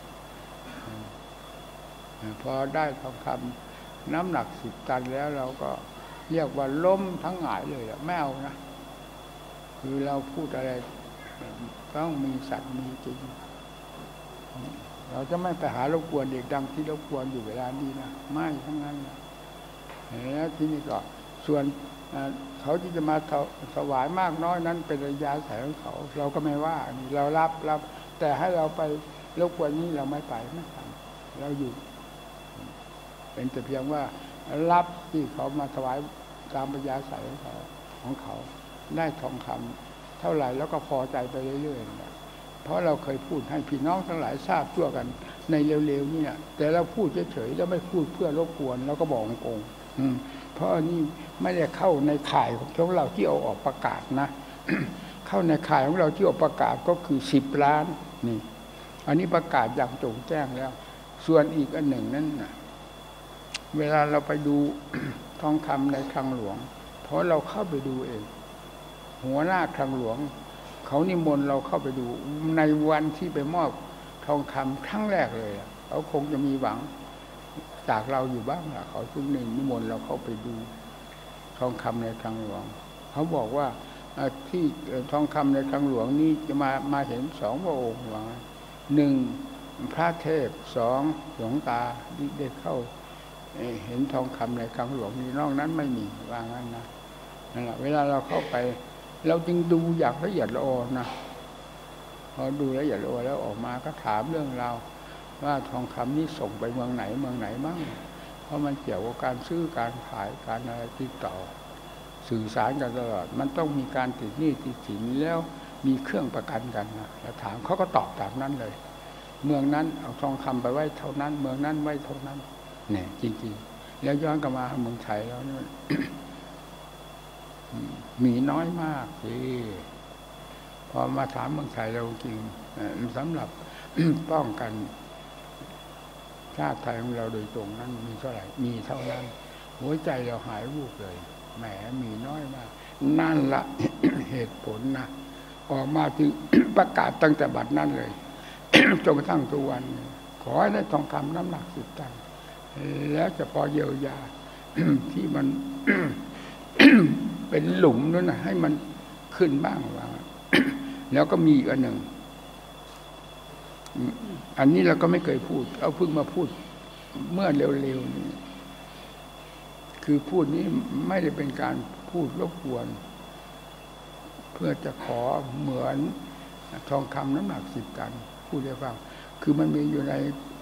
พอได้ทองคำน้ำหนัก10 ตันแล้วเราก็เรียกว่าล้มทั้งหงายเลยไม่เอานะคือเราพูดอะไรต้องมีสัตว์มีจริงเราจะไม่ไปหารบกวนเด็กดังที่รบกวนอยู่เวลานี้นะไม่ทั้งนั้นนะแล้วที่นี่ก็ส่วนเขาที่จะมาถวายมากน้อยนั้นเป็นระยะสายของเขาเราก็ไม่ว่านี่เรารับแต่ให้เราไปรบกวนนี้เราไม่ไปไม่ทำเราอยู่เป็นแต่เพียงว่ารับที่เขามาถวายตามปัญญาสายของเขาได้ทองคำเท่าไหร่แล้วก็พอใจไปเรื่อยๆเพราะเราเคยพูดให้พี่น้องทั้งหลายทราบทั่วกันในเร็วๆนี่นะแต่เราพูดเฉยๆแล้วไม่พูดเพื่อรบกวนแล้วก็บอกโกงเพราะอันนี้ไม่ได้เข้าในข่ายของเราที่เอาออกประกาศนะ เข้าในข่ายของเราที่ออกประกาศก็คือ10 ล้านนี่อันนี้ประกาศอย่างโจ่งแจ้งแล้วส่วนอีกอันหนึ่งนั่นนะเวลาเราไปดู ทองคำในคลังหลวงเพราะเราเข้าไปดูเองหัวหน้าคลังหลวงเขานิมนต์เราเข้าไปดูในวันที่ไปมอบทองคำครั้งแรกเลยเขาคงจะมีหวังจากเราอยู่บ้างล่ะเขาจึงนิมนต์เราเข้าไปดูทองคำในคลังหลวงเขาบอกว่าที่ทองคำในคลังหลวงนี้จะมาเห็น2 พระองค์ว่า1พระเทพ2หลวงตาที่ได้เข้าเห็นทองคำในคลังหลวงนี้นอกนั้นไม่มีว่างั้นนะนั่นแหละเวลาเราเข้าไปเราจึงดูอย่างละเอียดละออนะพอดูละเอียดละออแล้วออกมาก็ถามเรื่องราวว่าทองคำนี้ส่งไปเมืองไหนบ้างเพราะมันเกี่ยวกับการซื้อการขายการอะไรติดต่อสื่อสารกันตลอดมันต้องมีการติดหนี้ติดสินแล้วมีเครื่องประกันกันนะแล้วถามเขาก็ตอบตามนั้นเลยเมืองนั้นเอาทองคำไปไว้เท่านั้นเมืองนั้นไว้เท่านั้นเนี่ยจริงๆแล้วย้อนกลับมาเมืองไทยแล้วนี่ มีน้อยมากสิพอมาถามเมืองไทยเราจริงสำหรับ ป้องกันชาติไทยของเราโดยตรงนั้นมีเท่าไหร่มีเท่านั้นหัวใจเราหายวูบเลยแหมมีน้อยมากนั่นละ เหเหตุผลนะออกมาถึง ประกาศตั้งแต่บัดนั้นเลย จนกระทั่งทุกวันขอให้ได้ทองคำน้ำหนัก10 ตันแล้วจะพอเยียวยา ที่มัน เป็นหลุมนั่นนะให้มันขึ้นบ้างว่า แล้วก็มีอีกอันหนึ่งอันนี้เราก็ไม่เคยพูดเอาเพิ่งมาพูดเมื่อเร็วๆนี้คือพูดนี้ไม่ได้เป็นการพูดรบกวนเพื่อจะขอเหมือนทองคำน้ำหนัก10 ตันพูดให้ฟังคือมันมีอยู่ใน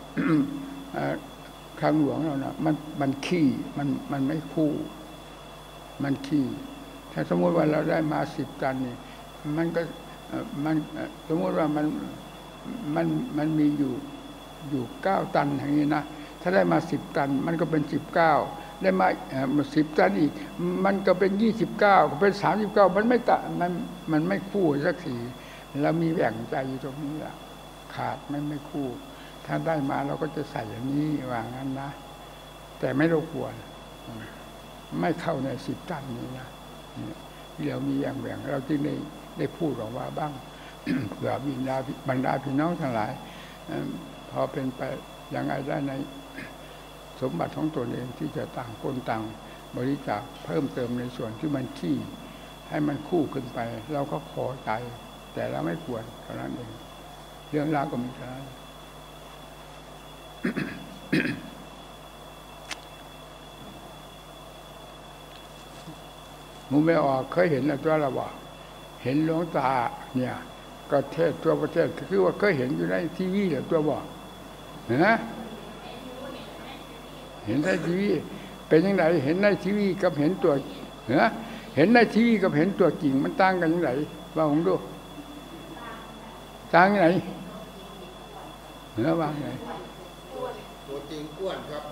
คลังหลวงเรานะมันขี้มันไม่คู่มันขี้ถ้าสมมติว่าเราได้มา10 ตันนี่มันก็มันสมมติว่ามันมีอยู่9 ตันอย่างนี้นะถ้าได้มา10 ตันมันก็เป็น19ได้มา10 ตันอีกมันก็เป็น29ก็เป็น39มันไม่ตะมันไม่คู่สักทีแล้วมีแบ่งใจอยู่ตรงนี้แหละขาดไม่คู่ถ้าได้มาเราก็จะใส่อย่างนี้ว่างั้นนะแต่ไม่รบกวนไม่เข้าใน10 ตันนี้นะเรามีอย่างแบ่งเราจึงได้พูดออกมาบ้าง เผื่อบรรดาพี่น้องทั้งหลายพอเป็นไปยังไงได้ในสมบัติของตนเองที่จะต่างคนต่างบริจาคเพิ่มเติมในส่วนที่มันขี้ให้มันคู่ขึ้นไปเราก็ขอใจแต่เราไม่ควรเท่านั้นเองเรื่องราวก็มีเท่านั้น มุมไม่ออกเคยเห็นแล้วตัวเราบอกเห็นหลวงตาเนี่ยก็เทศตัวประเทศคือว่าเคยเห็นอยู่ในทีวีแล้วตัวบอกนะเห็นในทีวีเป็นยังไงเห็นในทีวีกับเห็นตัวเห็นในทีวีกับเห็นตัวจริงมันต่างกันยังไงว่าผมดูต่างยังไงว่าไงตัวจริงอ้วนครับ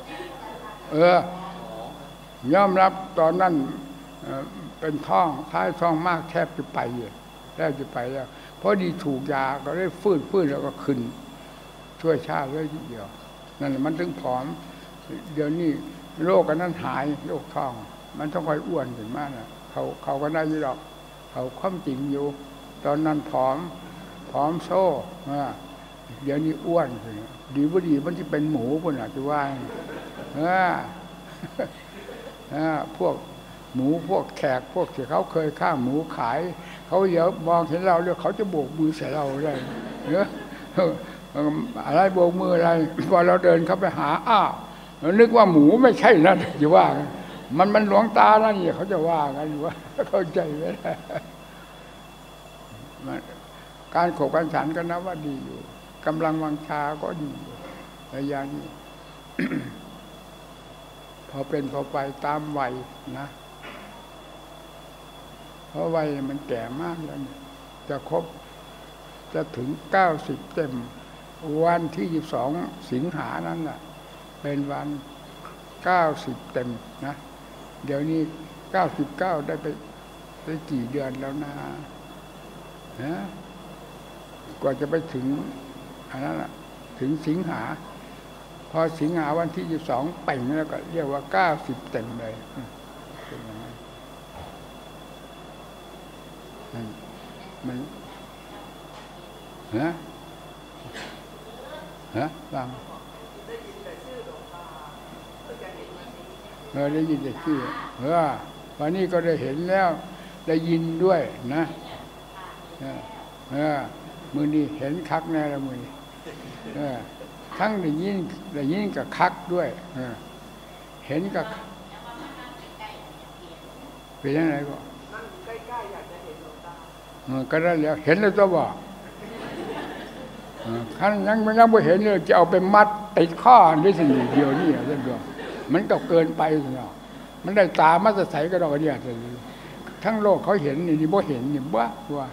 ยอมรับตอนนั้นเป็นท้องท้ายท้องมากแทบจะไปอยู่แล้วจะไปแล้วเพราะดีถูกยาก็ได้ฟื้นแล้วก็ขึ้นช่วยชาติเลยทีเดียวนั่นแหละมันถึงผอมเดี๋ยวนี้โรคกันนั้นหายโรคท้องมันต้องค่อยอ้วนขึ้นมากนะเขาก็ได้ยี่หรอกเขาความจริงอยู่ตอนนั้นผอมโซ่เดี๋ยวนี้อ้วนขึ้นดีบ่ดีมันจะเป็นหมูคนอาจจะว่าพวกหมูพวกแขกพวกที่เขาเคยฆ่าหมูขายเขาเดี๋ยวมองเห็นเราแล้วเขาจะโบกมือใส่เราได้อะไรโบกมืออะไรพอเราเดินเข้าไปหานึกว่าหมูไม่ใช่นะจะว่ามันหลวงตาแล้วนี่เขาจะว่ากันว่าเข้าใจไหมการขบการฉันก็นับว่าดีอยู่กำลังวังชาก็ดีระยะนี้ พอเป็นพอไปตามวัยนะเพราะวัยมันแก่มากแล้วจะครบจะถึง90เต็มวันที่22 สิงหานั้นน่ะเป็นวัน90เต็มนะเดี๋ยวนี้99ได้ไปกี่เดือนแล้วนะกว่าจะไปถึงอันนั้นน่ะถึงสิงหาพอสิงหาวันที่22เป่งแล้วก็เรียกว่า90เต็มเลยเป็นอย่างนั้นมันฟังได้ยินแต่ชื่อวันนี้ก็ได้เห็นแล้วได้ยินด้วยนะมือนี้เห็นคักแน่ละมือนี้ทั้งได้ยินกับคักด้วยเห็นกับเป็นยังไงก็นั่งใกล้ๆอยากจะเห็นหลวงตาก็ได้แล้วเห็นแล้วตัวบอกขั้นยังไม่เห็นเลยจะเอาไปมัดติดข้อด้วยสิ่งเดียวนี่เรื่องเดียวมันก็เกินไปสิเนาะมันได้ตามาใส่ก็ดอกเนี่ยทั้งโลกเขาเห็นนี่บ่เห็นนี่บ้า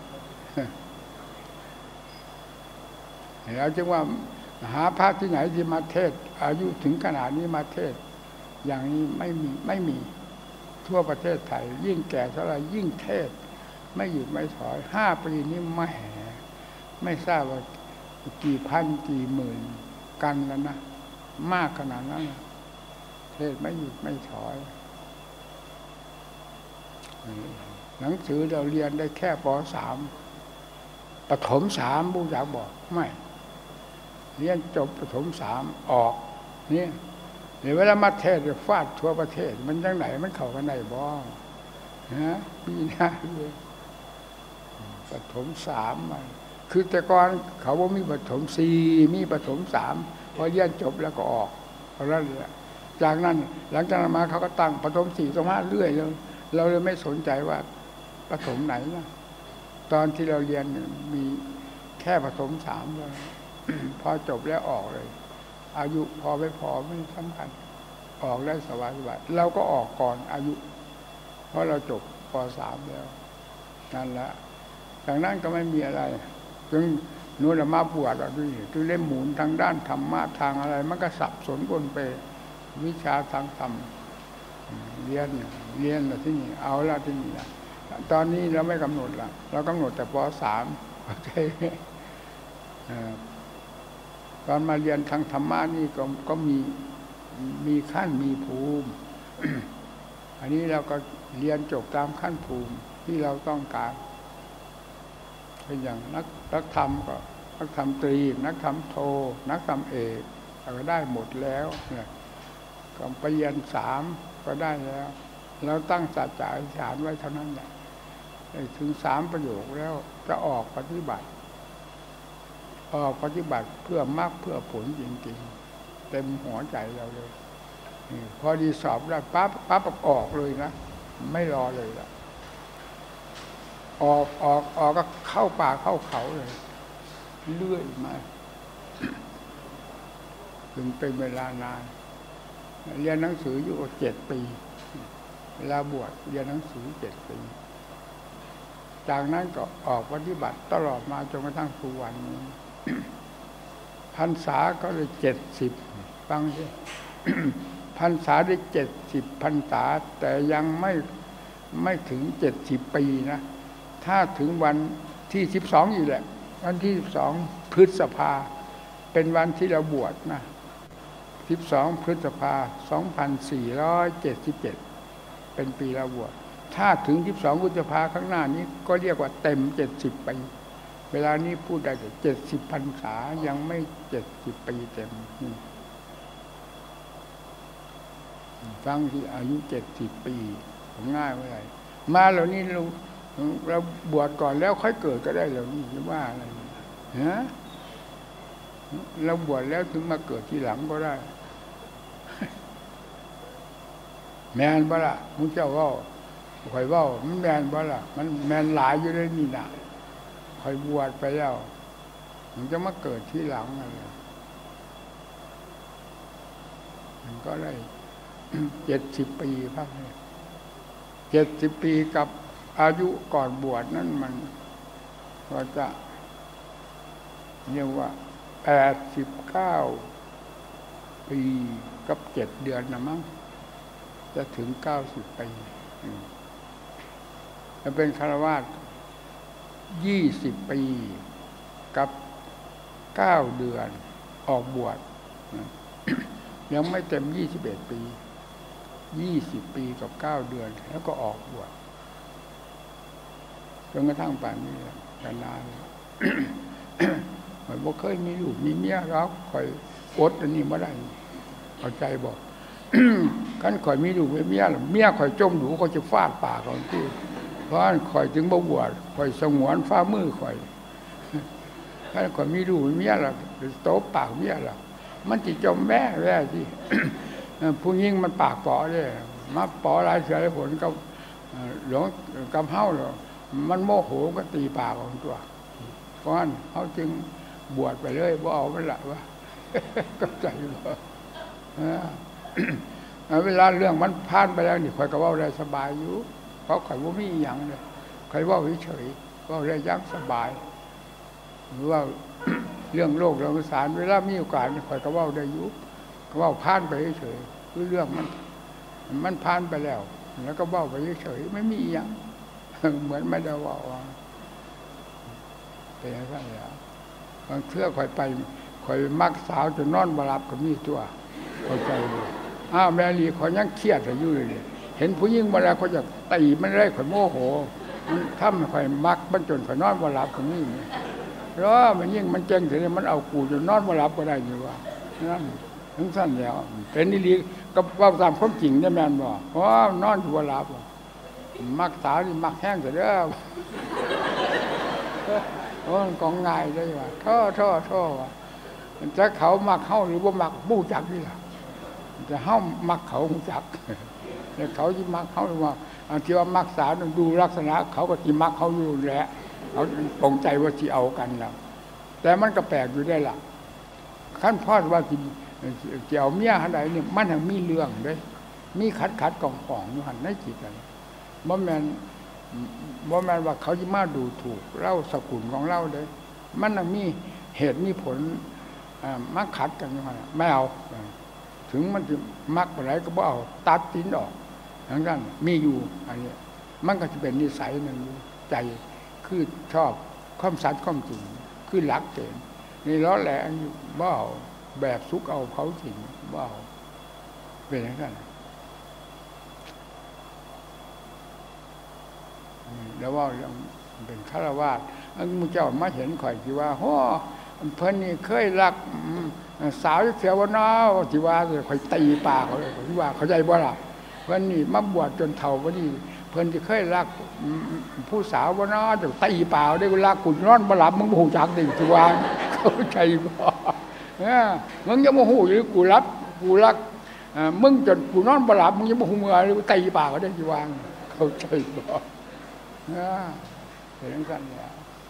แล้วจึงว่าหาพระที่ไหนที่มาเทศอายุถึงขนาดนี้มาเทศอย่างนี้ไม่มีทั่วประเทศไทยยิ่งแก่เท่าไรยิ่งเทศไม่หยุดไม่ถอย5 ปีนี้ไม่ทราบว่ากี่พันกี่หมื่นกันแล้วนะมากขนาดนั้นเทศไม่หยุดไม่ถอยหนังสือเราเรียนได้แค่ป .3 ประถม3ผู้อยากบอกไม่เรียนจบประถม3ออกนี่เดี๋ยวเวลามาเทศฟาดทั่วประเทศมันจังไหนมันเข้ากันได้บ่ฮะพี่นะประถม3มันคือแต่ก่อนเขาว่ามีประถม4มีประถม3พอเรียนจบแล้วก็ออกเพราะนั้นแหละจากนั้นหลังจากนั้นมาเขาก็ตั้งประถม4ประถม5เรื่อยเลยเราเลยไม่สนใจว่าประถมไหนนะตอนที่เราเรียนมีแค่ประถม3เลยพอจบแล้วออกเลยอายุพอไม่พอไม่สำคัญออกได้สบายๆเราก็ออกก่อนอายุเพราะเราจบป .3 แล้วนั่นแหละจากนั้นก็ไม่มีอะไรจึงนู้นมาบวชเราด้วยจึงเล่นหมุนทางด้านธรรมะทางอะไรมันก็สับสนปนไปวิชาทางธรรมเรียนที่นี่เอาละที่นี่ละตอนนี้เราไม่กำหนดละเรากำหนดแต่ป .3 เข้าใจตอนมาเรียนทางธรรมะนี่ก็มีขั้นมีภูมิอันนี้เราก็เรียนจบตามขั้นภูมิที่เราต้องการเป็นอย่างนักธรรมก็นักธรรมตรีนักธรรมโทนักธรรมเอกก็ได้หมดแล้วเนี่ยก็ปริญญา3ก็ได้แล้วเราตั้งสัจจะอธิษฐานไว้เท่านั้นแหละถึง3ประโยคแล้วจะออกปฏิบัติเพื่อมรรคเพื่อผลจริงๆเต็มหัวใจเราเลยพอดีสอบได้ปั๊บออกเลยนะไม่รอเลยละออกก็เข้าป่าเข้าเขาเลยเลื่อยมาถึงเป็นเวลานานเรียนหนังสืออยู่7 ปีเวลาบวชเรียนหนังสือ7 ปีจากนั้นก็ออกปฏิบัติตลอดมาจนกระทั่งทุกวันนี้พรรษาก็เลย70ฟังสิพรรษาได้70พรรษาแต่ยังไม่ถึง70 ปีนะถ้าถึงวันที่12อยู่แหละวันที่12พฤษภาเป็นวันที่เราบวชนะ12พฤษภา2477เป็นปีเราบวชถ้าถึง12พฤษภาข้างหน้านี้ก็เรียกว่าเต็ม70 ปีเวลานี้พูดได้แต่70พรรษายังไม่70 ปีเต็มฟังที่อายุ70 ปีง่ายไม่ไรมาเหล่านี้เราบวชก่อนแล้วค่อยเกิดก็ได้เหล่านี้หรือว่าอะไรฮะเราบวชแล้วถึงมาเกิดทีหลังก็ได้แมนบ่ล่ะมึงเจ้าว่าข่อยว่ามันแมนบ่ล่ะมันแมนหลายอยู่เลยนี่นะข่อยบวชไปแล้วมันจะมาเกิดทีหลังอะไรมันก็ได้70 ปีพักเนี่ย70 ปีกับอายุก่อนบวชนั้นมันก็จะเรียกว่า89 ปีกับ7 เดือนนะมั้งจะถึง90 ปีจะเป็นฆราวาส20 ปีกับ9 เดือนออกบวชยังไม่เต็ม21 ปี20 ปีกับ9 เดือนแล้วก็ออกบวชจนกระทั่งป่านนี้นานข่อยบ่เคยมีลูกมีเมียหรอกข่อยอดอันนี้บ่ได้เข้าใจบ่คันข่อยมีลูกมีเมียล่ะเมียข่อยจมหนูก็จะฟาดปากของที่เพราะข่อยถึงบ่บวชข่อยสงวนฝ่ามือข่อยคันข่อยมีลูกมีเมียล่ะตบปากเมียล่ะมันสิจมแม่สิผู้หญิงมันปากเปาะเด้มาเปาะหลายเสือหลายผลก็หลวงกำเฮามันโมโหก็ตีปากของตัวเพราะงั้นเขาจึงบวชไปเลยว่าเอามันละว่าก็ใจว่าเวลาเรื่องมันผ่านไปแล้วนี่ข่อยก็ว่าได้สบายอยู่เพราะข่อยว่ามีอย่างเลยข่อยว่าเฉยๆว่าได้ยั้งสบายหรือว่าเรื่องโลกเรื่องสารเวลามีโอกาสข่อยก็ว่าได้อยู่ก็ว่าผ่านไปเฉยๆคือเรื่องมันผ่านไปแล้วแล้วก็ว่าไปเฉยๆไม่มีอย่างเหมือนไม่ได้ว่าเป็นอย่างนั้นแล้วบางเทื่อข่อยไปข่อยมักสาวจนนอนบ่หลับก็มีตัวเข้าใจเลยอ้าวแม่ลีข่อยยังเครียดอยู่เลยเห็นผู้หญิงเวลาเขาจะตีมันได้ข่อยโมโหมันถ้ามันข่อยมักมันจนข่อยนอนบ่หลับคนนี้เพราะมันยิ่งมันเจ๊งถึงมันเอากูจนนอนบ่หลับก็ได้อยู่ว่านั่นถึงสั้นแล้วเป็นนิริก็ว่าตามความจริงได้แม่นบ่เพราะนอนอยู่บ่หลับมักสาวนี่มักแห้งเสียเด้อโอ้กองง่ายได้ว่าท่อว่าจะเขามักเข้าหรือว่ามักบู้จักนี่ล่ะจะเข้ามักเขาหูจักแล้วเขาที่มักเขาหรือว่าที่ว่ามักสาวดูลักษณะเขาก็ที่มักเขาอยู่แหละเขาตรงใจว่าที่เอากันแล้วแต่มันก็แปลกอยู่ได้ล่ะขั้นพ่อว่าที่เกี่ยวเมียอะไรเนี่ยมันยังมีเรื่องด้วยมีขัดกองอยู่หันในจิตกันบ่แม่นว่าเขาจะมาดูถูกเล่าสกุลของเล่าเลยมันยังมีเหตุมีผลมักขัดกันอยู่หันไม่เอาถึงมันจะมักอะไรก็บ่เอาตัดทิ้งออกทั้งนั้นมีอยู่อันนี้มันก็จะเป็นนิสัยหนึ่งใจคือชอบความสัตย์ความจริงคือหลักเกณฑ์นี่ล้อแหลงบ่เอาแบบซุกเอาเขาจริงบ่เอาเป็นอย่างนั้นแล้วว่าเป็นฆราวาสมึงเจ้ามาเห็นข่อยที่ว่าโอ้เพิ่นนี่เคยรักสาวเสียวนาที่ว่าข่อยตีปากเขาเลยที่ว่าเขาใจบ่ล่ะเพิ่นนี่มาบวชจนเฒ่าบ่นี่เพิ่นที่เคยรักผู้สาวบ่นาจะตีปากได้เวลากูนอนบ่หลับมึงบ่ฮู้จักดิที่ว่าเข้าใจบ่มึงยังบ่ฮู้อยู่กูรักมึงจนกูนอนบ่หลับมึงยังบ่ฮู้เมื่อหรือตีปากเขาได้ที่ว่าเข้าใจบ่เห็นกันเนี่ย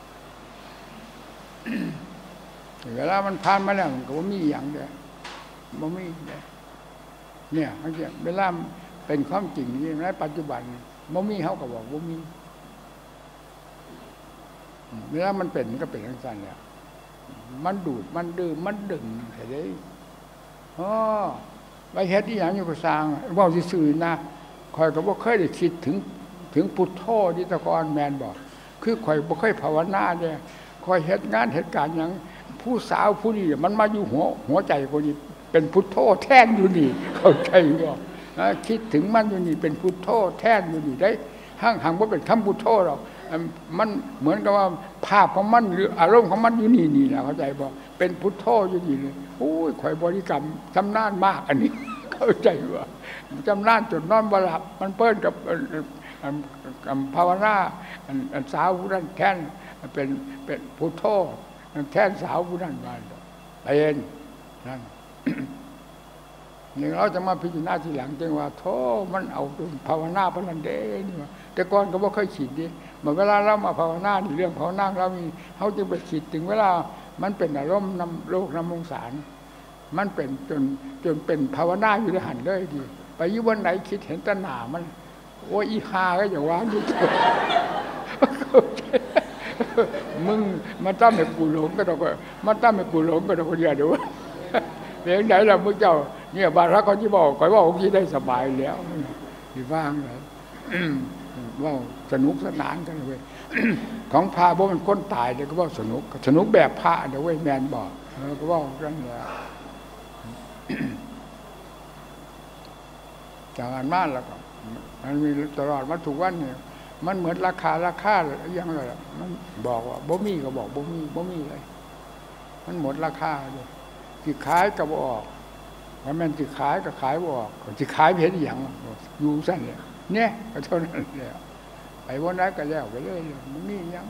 เวลามันผ่านมาแล้วมันก็ไม่มีอย่างเดียวไม่มีเนี่ยเขาเรียกเวลาเป็นความจริงนี่ในปัจจุบันไม่มีเขาก็บอกว่ามีเวลามันเป็นก็เป็นทั้งสั้นเนี่ยมันดูดมันดื่มมันดึงเห็นไหมไปเฮ็ดที่อย่างนี้ก็สร้างว่าซื่อๆนะคอยก็บ่เคยได้คิดถึงพุทโธดิตะกรแมนบอกคือคอยบ่เคยภาวนาเนี่ยคอยเฮ็ดงานเหตุการณ์อย่างผู้สาวผู้นี้มันมาอยู่หัวใจคนนี้เป็นพุทโธแท่นอยู่นี่เข้าใจบ่คิดถึงมันอยู่นี่เป็นพุทโธแท่นอยู่นี่ได้ห่างว่าเป็นคำพุทโธหรอกมันเหมือนกับว่าภาพของมันหรืออารมณ์ของมันอยู่นี่นะเข้าใจบ่เป็นพุทโธอยู่นี่เลยโอ้ยข่อยบริกรรมจำนานมากอันนี้เข้าใจบ่จำนานจนนอนบ่หลับมันเปิ้นกับภาวนาสาวผู้นั้นแท่นเป็นพุทโธแท่นสาวผู้นั้นมาเป็นนั่นอย่างเราจะมาพิจารณาทีหลังจึงว่าโธ่มันเอาภาวนาพนันเด้นี่ว่าแต่ก่อนก็บ่เคยคิดดิเมื่อเวลาเรามาภาวนาเรื่องภาวนาเรามีเขาจึงไปคิดถึงเวลามันเป็นอารมณ์นำโลกนำวงศารมันเป็นจนเป็นภาวนาอยู่ในหันเลยดีไปอยู่วันไหนคิดเห็นตนามันโอ้ยอีฮาก็อย่างว่าอยู่มึงมาตั้มให้กูหลงก็ต้องมาตั้มให้กูหลงก็ต้องคนเดียวเดี๋ยวเพียงไหนล่ะมึงเจ้าเนี่ยบารักเขาที่บอกคอยว่าองค์ที่ได้สบายแล้วที่ว่างเลยว่าสนุกสนานกันเลยของพาเพราะมันคนตายเดี๋ยวก็ว่าสนุกแบบพระเดี๋ยวเว้ยแมนบอกก็ว่ากันเนี่ยจากงานมากแล้วก็มันมีตลอดมาถูกวันเนี่ยมันเหมือนราคาอย่างไรมันบอกว่าบ่มีก็บอกบ่มีเลยมันหมดราคาเลยที่ขายก็บ่ออกมันที่ขายก็ขายบ่ออกที่ขายเพี้ยนอย่างอยู่สั้นเนี่ยก็เท่านั้นแหละไปวันนั้นก็แล้วไปเลยมันนี่ยัง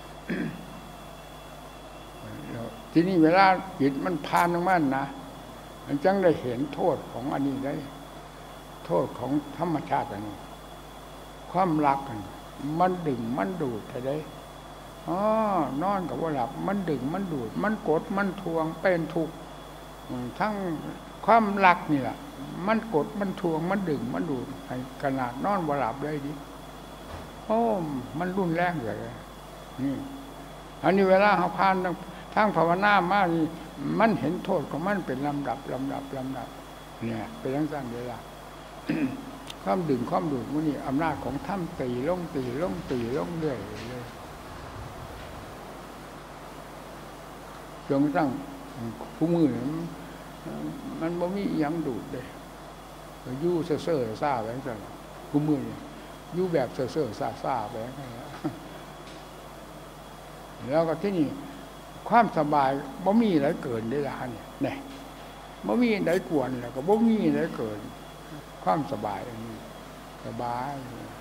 ทีนี้เวลาจิตมันผ่านตรงนั้นนะมันจังได้เห็นโทษของอันนี้ได้โทษของธรรมชาติอันนี้ความรักกันมันดึงมันดูดได้นอนกับว่าหลับมันดึงมันดูดมันกดมันทวงเป็นทุกข์ทั้งความรักนี่แหละมันกดมันทวงมันดึงมันดูดขนาดนอนว่าหลับเลยดิมันรุนแรงเลยนี่อันนี้เวลาเขาผ่านทั้งภาวนามากนี่มันเห็นโทษของมันเป็นลำดับเนี่ยเป็นทั้งสั้นเวลาความดึงความดูดมันนี่อำนาจของถ้ำตีลงเรื่อยเลยจนกระทั่งผู้มือมันบ่มียังดูดเลยยู่เซ่อซ่าแบบนั้นกูมือเนี่ยอยู่แบบเสื่อๆซ่าๆไปแล้วก็ที่นี่ความสบายบ่มีอะไรเกินได้ละเนี่ยบ่มีอะไรกวนแล้วก็บ่มีอะไรเกินความสบายอันนี้สบาย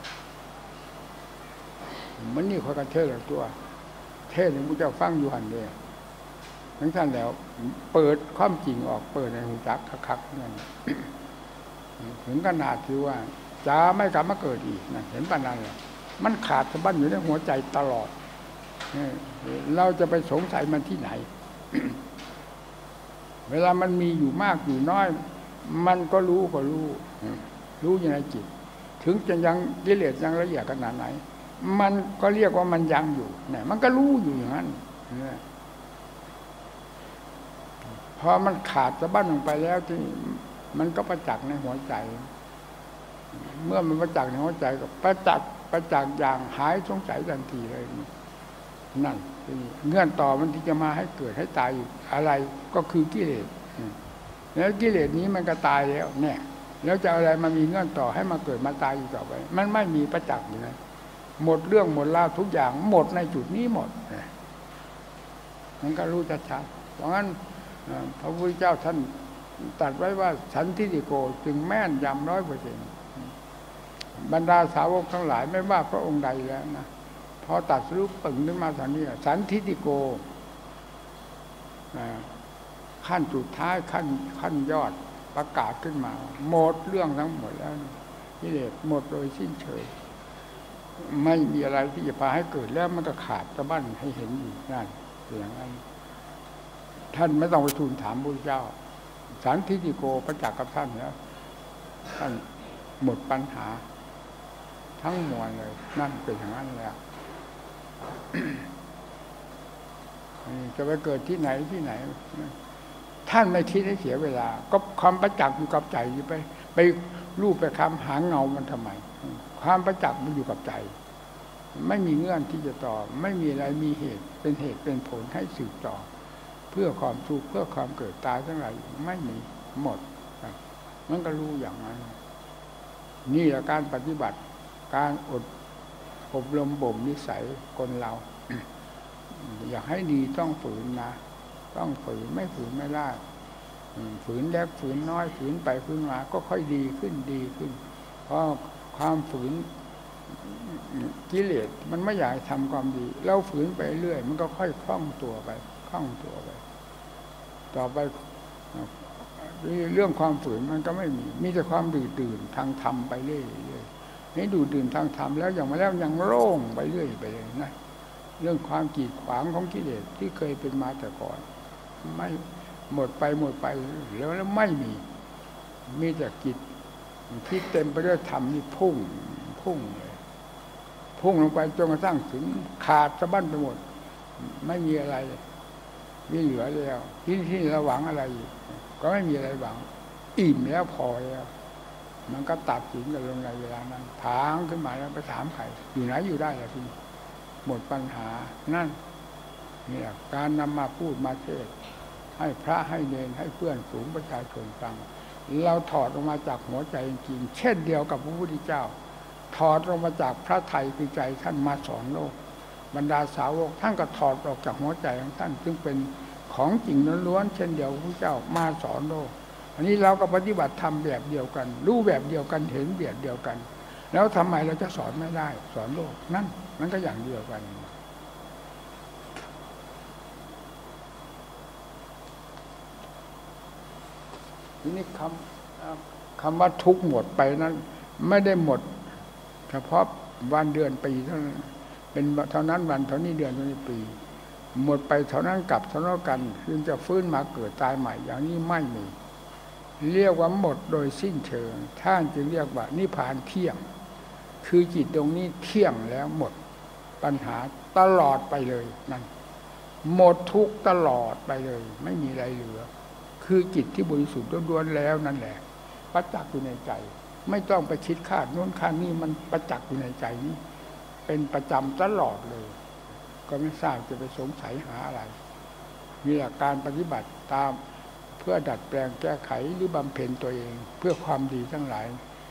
มันนี่คอยกันเทศหรอตัวเทศนี่พระเจ้าฟังอยู่หันเลยทั้งท่านแล้วเปิดความจริงออกเปิดในหูจักคักๆนั่นถึงขนาดที่ว่าจะไม่กลับมาเกิดอีกนะเห็นปานนั้นเลยมันขาดสะบั้นอยู่ในหัวใจตลอดเราจะไปสงสัยมันที่ไหน เวลามันมีอยู่มากอยู่น้อยมันก็รู้อยู่ในจิตถึงจะยังกิเลสยังละเอียดขนาดไหนมันก็เรียกว่ามันยังอยู่เนี่ยมันก็รู้อยู่อย่างนั้นพอมันขาดสะบั้นลงไปแล้วที่มันก็ประจักษ์ในหัวใจเมื่อมันประจักษ์ในหัวใจก็ประจักษ์อย่างหายสงสัยทันทีเลยนั่นเงื่อนต่อมันที่จะมาให้เกิดให้ตายอะไรก็คือกิเลสแล้วกิเลสนี้มันก็ตายแล้วเนี่ยแล้วจะอะไรมามีเงื่อนต่อให้มาเกิดมาตายอีกต่อไปมันไม่มีประจักษ์อยู่นะหมดเรื่องหมดราวทุกอย่างหมดในจุดนี้หมดมันก็รู้ชัดๆเพราะงั้นพระพุทธเจ้าท่านตรัสไว้ว่าสันทิฏฐิโกจึงแม่นยำ100%บรรดาสาวกทั้งหลายไม่ว่าพระองค์ใดแล้วนะพอตัดรูปปึ่งขึ้นมาทางนี้สันทิฏฐิโกขั้นสุดท้ายขั้นยอดประกาศขึ้นมาหมดเรื่องทั้งหมดแล้วกิเลสหมดโดยสิ้นเชิงไม่มีอะไรที่จะพาให้เกิดแล้วมันก็ขาดสะบั้นให้เห็นอยู่นั่นอย่างนั้นท่านไม่ต้องไปทูลถามพระพุทธเจ้าสันทิฏฐิโกประจักษ์กับท่านแล้วท่านหมดปัญหาทั้งมวลเลยนั่นเป็นอย่างนั้นแหละจะไปเกิดที่ไหนท่านไม่คิดให้เสียเวลาก็ความประจักษ์อยู่กับใจไปรูปไปคำหาเงามันทำไมความประจักษ์มันอยู่กับใจไม่มีเงื่อนที่จะต่อไม่มีอะไรมีเหตุเป็นผลให้สืบต่อเพื่อความสุขเพื่อความเกิดตายทั้งหลายไม่มีหมดมันก็รู้อย่างนั้นนี่แหละการปฏิบัติการอบรมบ่มนิสัยคนเรา อยากให้ดีต้องฝืนนะต้องฝืนไม่ฝืนไม่ได้ฝืนเล็กฝืนน้อยฝืนไปฝืนมาก็ค่อยดีขึ้นเพราะความฝืนกิเลสมันไม่อยากทำความดีเราฝืนไปเรื่อยมันก็ค่อยคล่องตัวไปต่อไปเรื่องความฝืนมันก็ไม่มีแต่ความดื่นทางธรรมไปเรื่อยนี่ดื่นทางธรรมแล้วอย่างมาแล้วยังโล่งไปเรื่อยไปเลยนะเรื่องความกีดขวางของกิเลสที่เคยเป็นมาแต่ก่อนไม่หมดไปแล้วไม่มีแต่กิจที่เต็มไปด้วยธรรมนี่พุ่งเลยพุ่งลงไปจนกระทั่งถึงขาดสะบั้นไปหมดไม่มีอะไรไม่เหลือแล้วที่เราหวังอะไรก็ไม่มีอะไรหวังอิ่มแล้วพอแล้วมันก็ตัดสินกันลงในเวลานั้นถางขึ้นมาแล้วไปถามใครอยู่ไหนอยู่ได้แล้วทีหมดปัญหานั่นนี่แหละการนำมาพูดมาเทศให้พระให้เนรให้เพื่อนฝูงประชาชนฟังเราถอดออกมาจากหัวใจจริงๆเช่นเดียวกับพระพุทธเจ้าถอดออกมาจากพระทัยคือใจท่านมาสอนโลกบรรดาสาวกท่านก็ถอดออกจากหัวใจของท่านซึ่งเป็นของจริงล้วนๆเช่นเดียวพระเจ้ามาสอนโลกอันนี้เราก็ปฏิบัติธรรมแบบเดียวกันรู้แบบเดียวกันเห็นแบบเดียวกันแล้วทำไมเราจะสอนไม่ได้สอนโลกนั่นมันก็อย่างเดียวกันทีนี้คำว่าทุกข์หมดไปนั้นไม่ได้หมดเฉพาะวันเดือนปีเท่านั้นเป็นเท่านั้นวันเท่านี้เดือนเท่านี้ปีหมดไปเท่านั้นกลับเท่านั้นกันจึงจะฟื้นมาเกิดตายใหม่อย่างนี้ไม่มีเรียกว่าหมดโดยสิ้นเชิงท่านจึงเรียกว่านิพพานเที่ยงคือจิตตรงนี้เที่ยงแล้วหมดปัญหาตลอดไปเลยนั่นหมดทุกตลอดไปเลยไม่มีอะไรเหลือคือจิตที่บริสุทธิ์ล้วนๆแล้วนั่นแหละประจักษ์อยู่ในใจไม่ต้องไปคิดคาดโน้นคาดนี่มันประจักษ์อยู่ในใจนี้เป็นประจำตลอดเลยก็ไม่ทราบจะไปสงสัยหาอะไรมีหลักการปฏิบัติตามเพื่อดัดแปลงแก้ไขหรือบำเพ็ญตัวเองเพื่อความดีทั้งหลาย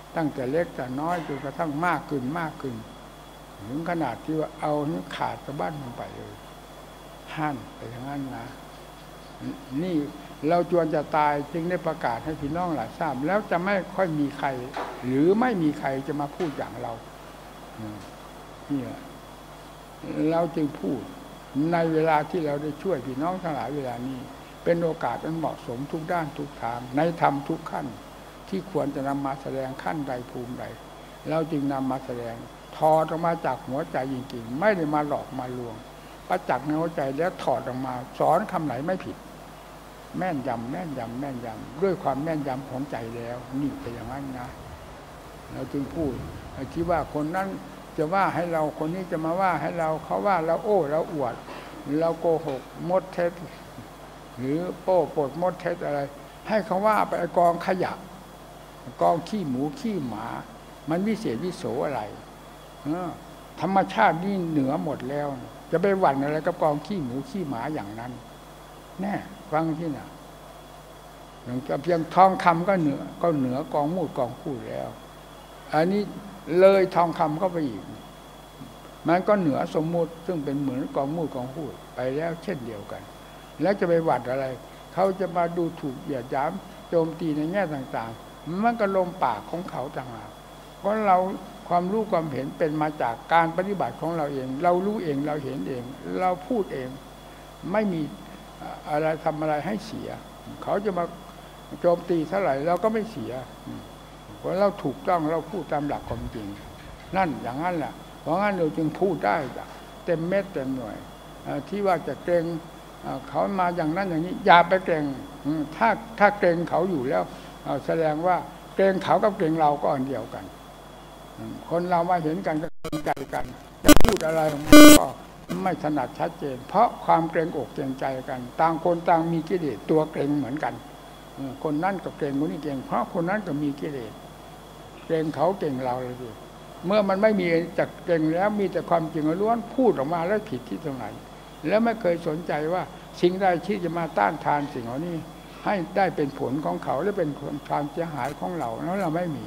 ตั้งแต่เล็กแต่น้อยจนกระทั่งมากขึ้นถึงขนาดที่ว่าเอานิ้วขาดสะบั้นลงไปเลยหั่นไปอย่างนั้นนะนี่เราจวนจะตายจึงได้ประกาศให้พี่น้องหลายทราบแล้วจะไม่ค่อยมีใครหรือไม่มีใครจะมาพูดอย่างเรานี่แหละเราจึงพูดในเวลาที่เราได้ช่วยพี่น้องทั้งหลายเวลานี้เป็นโอกาสอันเหมาะสมทุกด้านทุกทางในธรรมทุกขั้นที่ควรจะนำมาแสดงขั้นใดภูมิใดเราจึงนำมาแสดงถอดออกมาจากหัวใจจริงๆไม่ได้มาหลอกมาลวงประจักษ์ในหัวใจแล้วถอดออกมาสอนคำไหนไม่ผิดแม่นยำด้วยความแม่นยำของใจแล้วนี่เป็นอย่างนั้นนะเราจึงพูดคิดว่าคนนั้นจะว่าให้เราคนนี้จะมาว่าให้เราเขาว่าเราโอ้เราอวดเราโกหกมดเท็จหรือโป้ปดมดเท็จอะไรให้เขาว่าไปกองขยะกองขี้หมูขี้หมามันวิเศษวิโสอะไรธรรมชาตินี่เหนือหมดแล้วจะไปหวั่นอะไรกับกองขี้หมูขี้หมาอย่างนั้นแน่ฟังที่น่ะอย่างเพียงทองคำก็เหนือกองมูดกองพูดแล้วอันนี้เลยทองคำเข้าไปอีกมันก็เหนือสมมุติซึ่งเป็นเหมือนกองมูดกองพูดไปแล้วเช่นเดียวกันแล้วจะไปหวั่นอะไรเขาจะมาดูถูกเหยียดหยามโจมตีในแง่ต่างๆมันก็ลมปากของเขาต่างหากเพราะเราความรู้ความเห็นเป็นมาจากการปฏิบัติของเราเองเรารู้เองเราเห็นเองเราพูดเองไม่มีอะไรทำอะไรให้เสียเขาจะมาโจมตีเท่าไหร่เราก็ไม่เสียเพราะเราถูกต้องเราพูดตามหลักความจริงนั่นอย่างนั้นแหละเพราะงั้นเราจึงพูดได้เต็มเม็ดเต็มหน่วยที่ว่าจะเกรงเขามาอย่างนั้นอย่างนี้อย่าไปเกรงถ้าเกรงเขาอยู่แล้วแสดงว่าเกรงเขากับเกรงเราก็อันเดียวกันคนเรามาเห็นกันก็เกรงใจกันจะพูดอะไรก็ไม่ถนัดชัดเจนเพราะความเกรงอกเกรงใจกันต่างคนต่างมีกิเลสตัวเกรงเหมือนกันคนนั้นก็เกรงคนนี้เกรงเพราะคนนั้นก็มีกิเลสเกรงเขาเกรงเราเลยดิเมื่อมันไม่มีจะเกรงแล้วมีแต่ความจริงล้วนพูดออกมาแล้วผิดที่ตรงไหนแล้วไม่เคยสนใจว่าสิ่งใดที่จะมาต้านทานสิ่งเหล่านี้ให้ได้เป็นผลของเขาและเป็นความเสียหายของเราแล้วเราไม่มี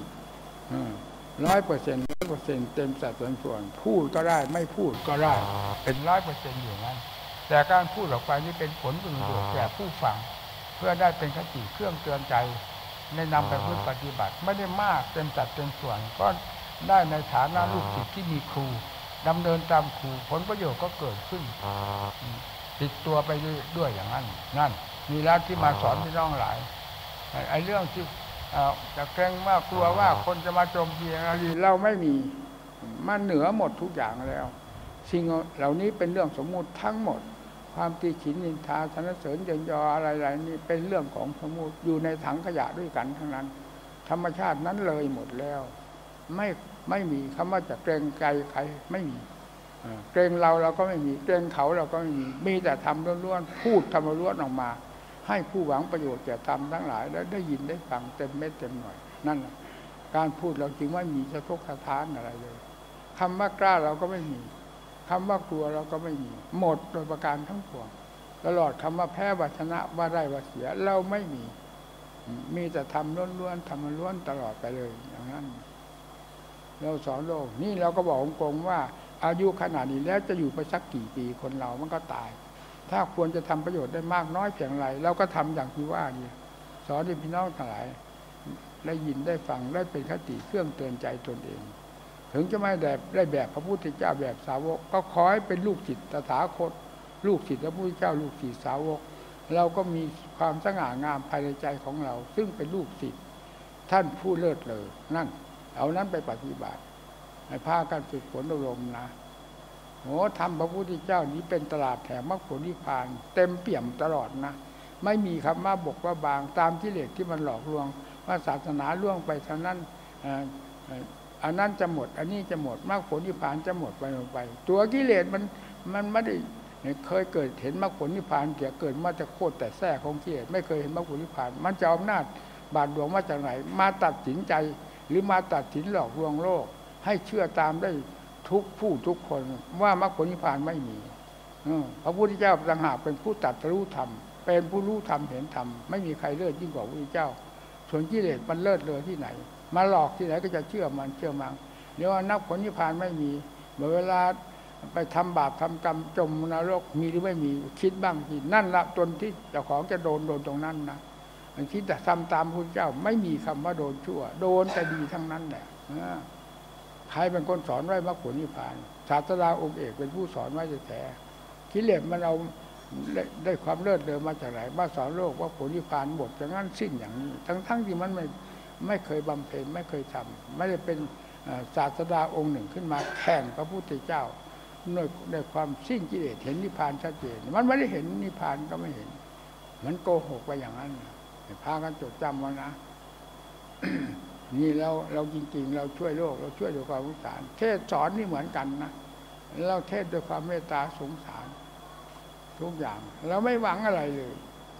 100%เต็มสัดส่วนพูดก็ได้ไม่พูดก็ได้เป็น100%อยู่นั้นแต่การพูดออกไปนี่เป็นผลประโยชน์แก่ผู้ฟังเพื่อได้เป็นคติเครื่องเตือนใจในนำไปปฏิบัติไม่ได้มากเต็มสัดเต็มส่วนก็ได้ในฐานะลูกศิษย์ที่มีครูดำเนินตามครูผลประโยชน์ก็เกิดขึ้นติดตัวไปด้วยอย่างนั้นนั่นมีแล้วที่มาสอนพี่น้องหลายไอ้เรื่องที่จะเกรงมากกลัวว่าคนจะมาโจมตีอะไรเราไม่มีมันเหนือหมดทุกอย่างแล้วสิ่งเหล่านี้เป็นเรื่องสมมุติทั้งหมดความตีฉินนินทาสรรเสริญเยินยออะไรๆนี่เป็นเรื่องของสมมุติอยู่ในถังขยะด้วยกันทั้งนั้นธรรมชาตินั้นเลยหมดแล้วไม่มีคำว่าจะเกรงใจใครไม่มีเกรงเราก็ไม่มีเกรงเขาเราก็ไม่มีแต่ทำล้วนๆพูดทำล้วนออกมาให้ผู้หวังประโยชน์แก่ธรรมทั้งหลายแล้วได้ยินได้ฟังเต็มเม็ดเต็มหน่วยนั่นแหละการพูดเราจึงไม่มีสะทกสะท้านอะไรเลยคำว่ากล้าเราก็ไม่มีคำว่ากลัวเราก็ไม่มีหมดโดยประการทั้งปวงตลอดคำว่าแพ้ว่าชนะว่าได้ว่าเสียเราไม่มีแต่ทำล้วนๆทำล้วนตลอดไปเลยอย่างนั้นเราสอนโลกนี่เราก็บอกกงว่าอายุขนาดนี้แล้วจะอยู่ไปสักกี่ปีคนเรามันก็ตายถ้าควรจะทำประโยชน์ได้มากน้อยเพียงไรเราก็ทำอย่างที่ว่านี่สอนให้พี่น้องทั้งหลายได้ยินได้ฟังได้เป็นคติเครื่องเตือนใจตนเองถึงจะไม่ได้แบบพระพุทธเจ้าแบบสาวกก็ขอให้เป็นลูกศิษย์ตถาคตลูกศิษย์พระพุทธเจ้าลูกศิษย์สาวกเราก็มีความสง่างามภายในใจของเราซึ่งเป็นลูกศิษย์ท่านผู้เลิศเลอนั่นเอานั้นไปปฏิบัติให้พากันฝึกฝนอบรมนะโอ้ทำพระพุทธเจ้านี้เป็นตลาดแถมมรรคผลนิพพานเต็มเปี่ยมตลอดนะไม่มีคำว่าบกว่าบางตามกิเลสที่มันหลอกลวงว่าศาสนาล่วงไปเท่านั้นอันนั้นจะหมดอันนี้จะหมดมรรคผลนิพพานจะหมดไปตัวกิเลสมันไม่ได้เคยเกิดเห็นมรรคผลนิพพานเกิดมาจากโคตรแต่แท้ของกิเลสไม่เคยเห็นมรรคผลนิพพานมันจะเอาอำนาจบาดหลวงมาจากไหนมาตัดสินใจหรือมาตัดสินหลอกลวงโลกให้เชื่อตามได้ทุกผู้ทุกคนว่ามรรคผลนิพพานไม่มีพระพุทธเจ้าต่างหากเป็นผู้ตรัสรู้ธรรมเป็นผู้รู้ธรรมเห็นธรรมไม่มีใครเลิศยิ่งกว่าพระพุทธเจ้าส่วนกิเลสมันเลิศเลอที่ไหนมาหลอกที่ไหนก็จะเชื่อมันเรียกว่านักผลนิพพานไม่มีเวลาไปทำบาปทำกรรมจมนรกมีหรือไม่มีคิดบ้างทีนั่นละตนที่เจ้าของจะโดนตรงนั้นนะคิดแต่ทำตามพระเจ้าไม่มีคำว่าโดนชั่วโดนแต่ดีทั้งนั้นแหละใครเป็นคนสอนไว้มรรคผลนิพพานศาสดาองค์เอกเป็นผู้สอนไว้แท้กิเลสมันเอาได้ความเลิศเลอมาจากไหนมาสอนโลกว่าผลนิพพานหมดอย่างนั้นสิ้นอย่างนี้ทั้งที่มันไม่เคยบำเพ็ญไม่เคยทำไม่ได้เป็นศาสดาองค์หนึ่งขึ้นมาแข่งพระพุทธเจ้าในความสิ้นกิเลสเห็นนิพพานชัดเจนมันไม่ได้เห็นนิพพานก็ไม่เห็นมันโกหกไปอย่างนั้นพากันจดจำไว้นะ นี่เราจริงๆเราช่วยโลกเราช่วยด้วยความสงสารเทศสอนนี่เหมือนกันนะเราเทศด้วยความเมตตาสงสารทุกอย่างเราไม่หวังอะไรเลย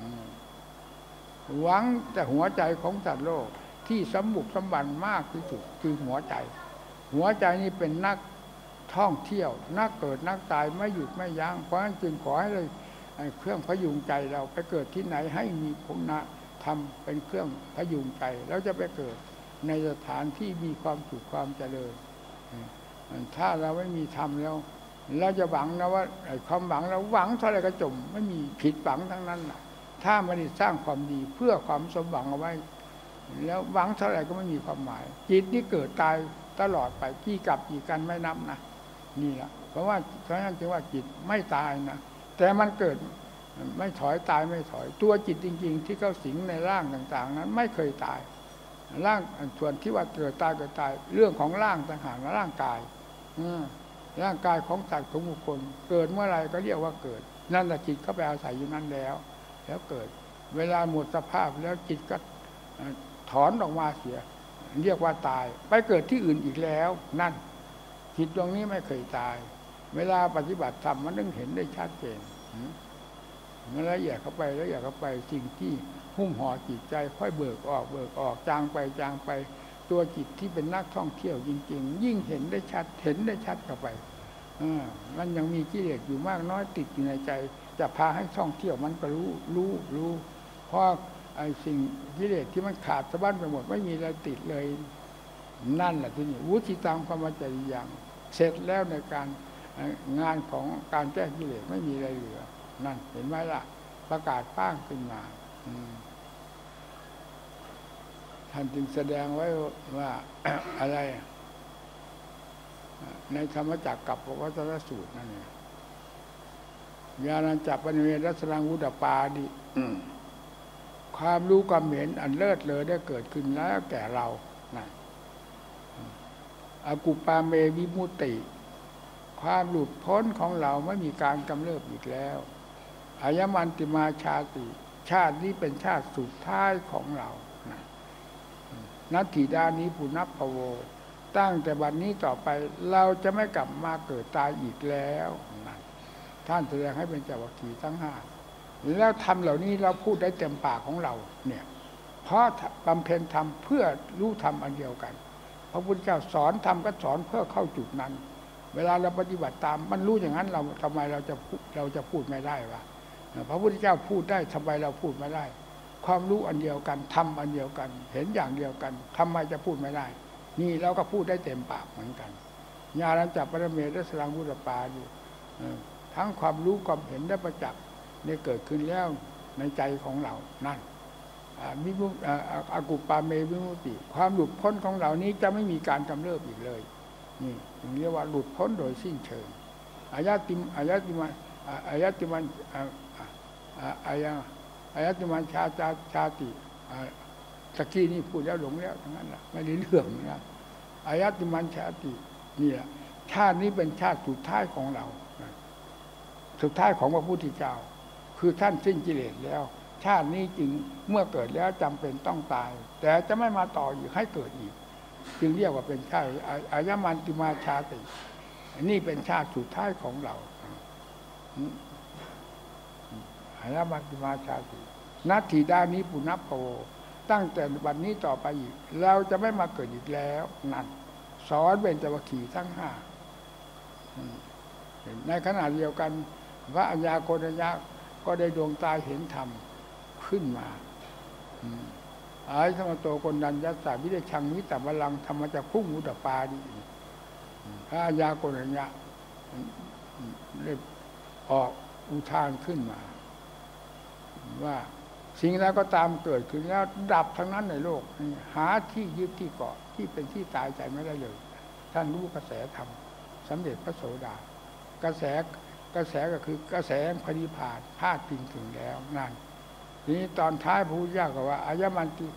หวังแต่หัวใจของสัตว์โลกที่สมบุกสมบันมากที่สุดคือหัวใจนี่เป็นนักท่องเที่ยวนักเกิดนักตายไม่หยุดไม่ยั้งเพราะฉะนั้นจึงขอให้เลยเครื่องพยุงใจเราไปเกิดที่ไหนให้มีคุณธรรมเป็นเครื่องพยุงใจแล้วจะไปเกิดในสถานที่มีความสุขความเจริญถ้าเราไม่มีธรรมแล้วเราจะหวังนะว่าความหวังเราหวังเท่าไรก็จมไม่มีผิดหวังทั้งนั้นถ้าไม่ได้สร้างความดีเพื่อความสมหวังเอาไว้แล้วหวังเท่าไรก็ไม่มีความหมายจิตนี่เกิดตายตลอดไปกี่กับกี่กันไม่นับนะนี่แหละเพราะฉะนั้นจึงว่าจิตไม่ตายนะแต่มันเกิดไม่ถอยตายไม่ถอยตัวจิตจริงๆที่เขาสิงในร่างต่างๆนั้นไม่เคยตายร่างส่วนที่ว่าเกิดตายเรื่องของร่างต่างหากร่างกายร่างกายของสัตว์ของบุคคลเกิดเมื่อไรก็เรียกว่าเกิดนั่นแหละจิตเข้าไปอาศัยอยู่นั่นแล้วเกิดเวลาหมดสภาพแล้วจิตก็ถอนออกมาเสียเรียกว่าตายไปเกิดที่อื่นอีกแล้วนั่นจิตตรงนี้ไม่เคยตายเวลาปฏิบัติธรรมมันต้องเห็นได้ชัดเจนมันละเอียดเข้าไปสิ่งที่หุ้มห่อจิตใจค่อยเบิกออกจางไปตัวจิตที่เป็นนักท่องเที่ยวจริงๆยิ่งเห็นได้ชัดเข้าไปมันยังมีกิเลสอยู่มากน้อยติดอยู่ในใจจะพาให้ท่องเที่ยวมันก็รู้เพราะไอ้สิ่งกิเลสที่มันขาดสะบั้นไปหมดไม่มีอะไรติดเลยนั่นแหละที่นี่วุฒิตามความจริยางเสร็จแล้วในการงานของการแก้กิเลสไม่มีอะไรเหลือนั่นเห็นไหมล่ะประกาศป้างขึ้นมาท่านจึงแสดงไว้ว่า อะไรในธรรมจักรกับวัฏฏสูตรนั่นเองญาณัญจปนิเวรัสรังอุดปาดิความรู้ความเห็นอันเลิศเลอได้เกิดขึ้นแล้วแก่เรานะอกุปาเมวิมุตติความหลุดพ้นของเราไม่มีการกำเริบอีกแล้วอายมันติมาชาติชาตินี้เป็นชาติสุดท้ายของเรานัตถิดานิปุณัพพโวตั้งแต่บัดนี้ต่อไปเราจะไม่กลับมาเกิดตายอีกแล้วท่านแสดงให้เป็นเจ้าวัคคีย์ทั้งห้าแล้วธรรมเหล่านี้เราพูดได้เต็มปากของเราเนี่ยเพราะบำเพ็ญธรรมเพื่อรู้ธรรมอันเดียวกันพระพุทธเจ้าสอนธรรมก็สอนเพื่อเข้าจุดนั้นเวลาเราปฏิบัติตามมันรู้อย่างนั้นเราทำไมเราจะพูดไม่ได้วะพระพุทธเจ้าพูดได้ทำไมเราพูดไม่ได้ความรู้อันเดียวกันธรรมอันเดียวกันเห็นอย่างเดียวกันทำไมจะพูดไม่ได้นี่เราก็พูดได้เต็มปากเหมือนกันญาณัญจปรเมรัสรังวุตปาอยู่ทั้งความรู้ความเห็นได้ประจักษ์ได้เกิดขึ้นแล้วในใจของเรานั่นอกุปปาเมวิมุตติความหลุดพ้นของเรานี้จะไม่มีการกำเริบอีกเลยนี่เรียกว่าหลุดพ้นโดยสิ้นเชิงอายติมันชาติตะกี้นี่พูดแล้วหลงแล้วทั้งนั้นแหละไม่ได้เรื่องนะอายติมันชาตินี่แหละชาตินี้เป็นชาติสุดท้ายของเราสุดท้ายของพระพุทธเจ้าคือท่านสิ้นกิเลสแล้วชาตินี้จึงเมื่อเกิดแล้วจำเป็นต้องตายแต่จะไม่มาต่ออีกให้เกิดอีกจึงเรียกว่าเป็นชาติอายมันติมาชาตินี่เป็นชาติสุดท้ายของเราอายมันติมาชาตินัตถิดานิปุณัพพโวตั้งแต่วันนี้ต่อไปอีกเราจะไม่มาเกิดอีกแล้วนั่นสอนเบญจวัคคีย์ทั้งห้าในขณะเดียวกันพระอัญญาโกณทัญญะก็ได้ดวงตาเห็นธรรมขึ้นมาอายสมโตคนดันยัสสาวิเดชังวิตบาลังธรรมจักพุ่งอุตปาดิพระยาโกณยะได้ออกอุทานขึ้นมาว่าสิ่งใดก็ตามเกิดขึ้นแล้วดับทั้งนั้นในโลกหาที่ยึดที่เกาะที่เป็นที่ตายใจไม่ได้เลยท่านรู้กระแสธรรมสำเร็จพระโสดากระแสก็คือกระแสพระนิพพานพาดพิงถึงแล้วนั่นทีนี้ตอนท้ายพระพุทธเจ้าก็ว่าอายมันติ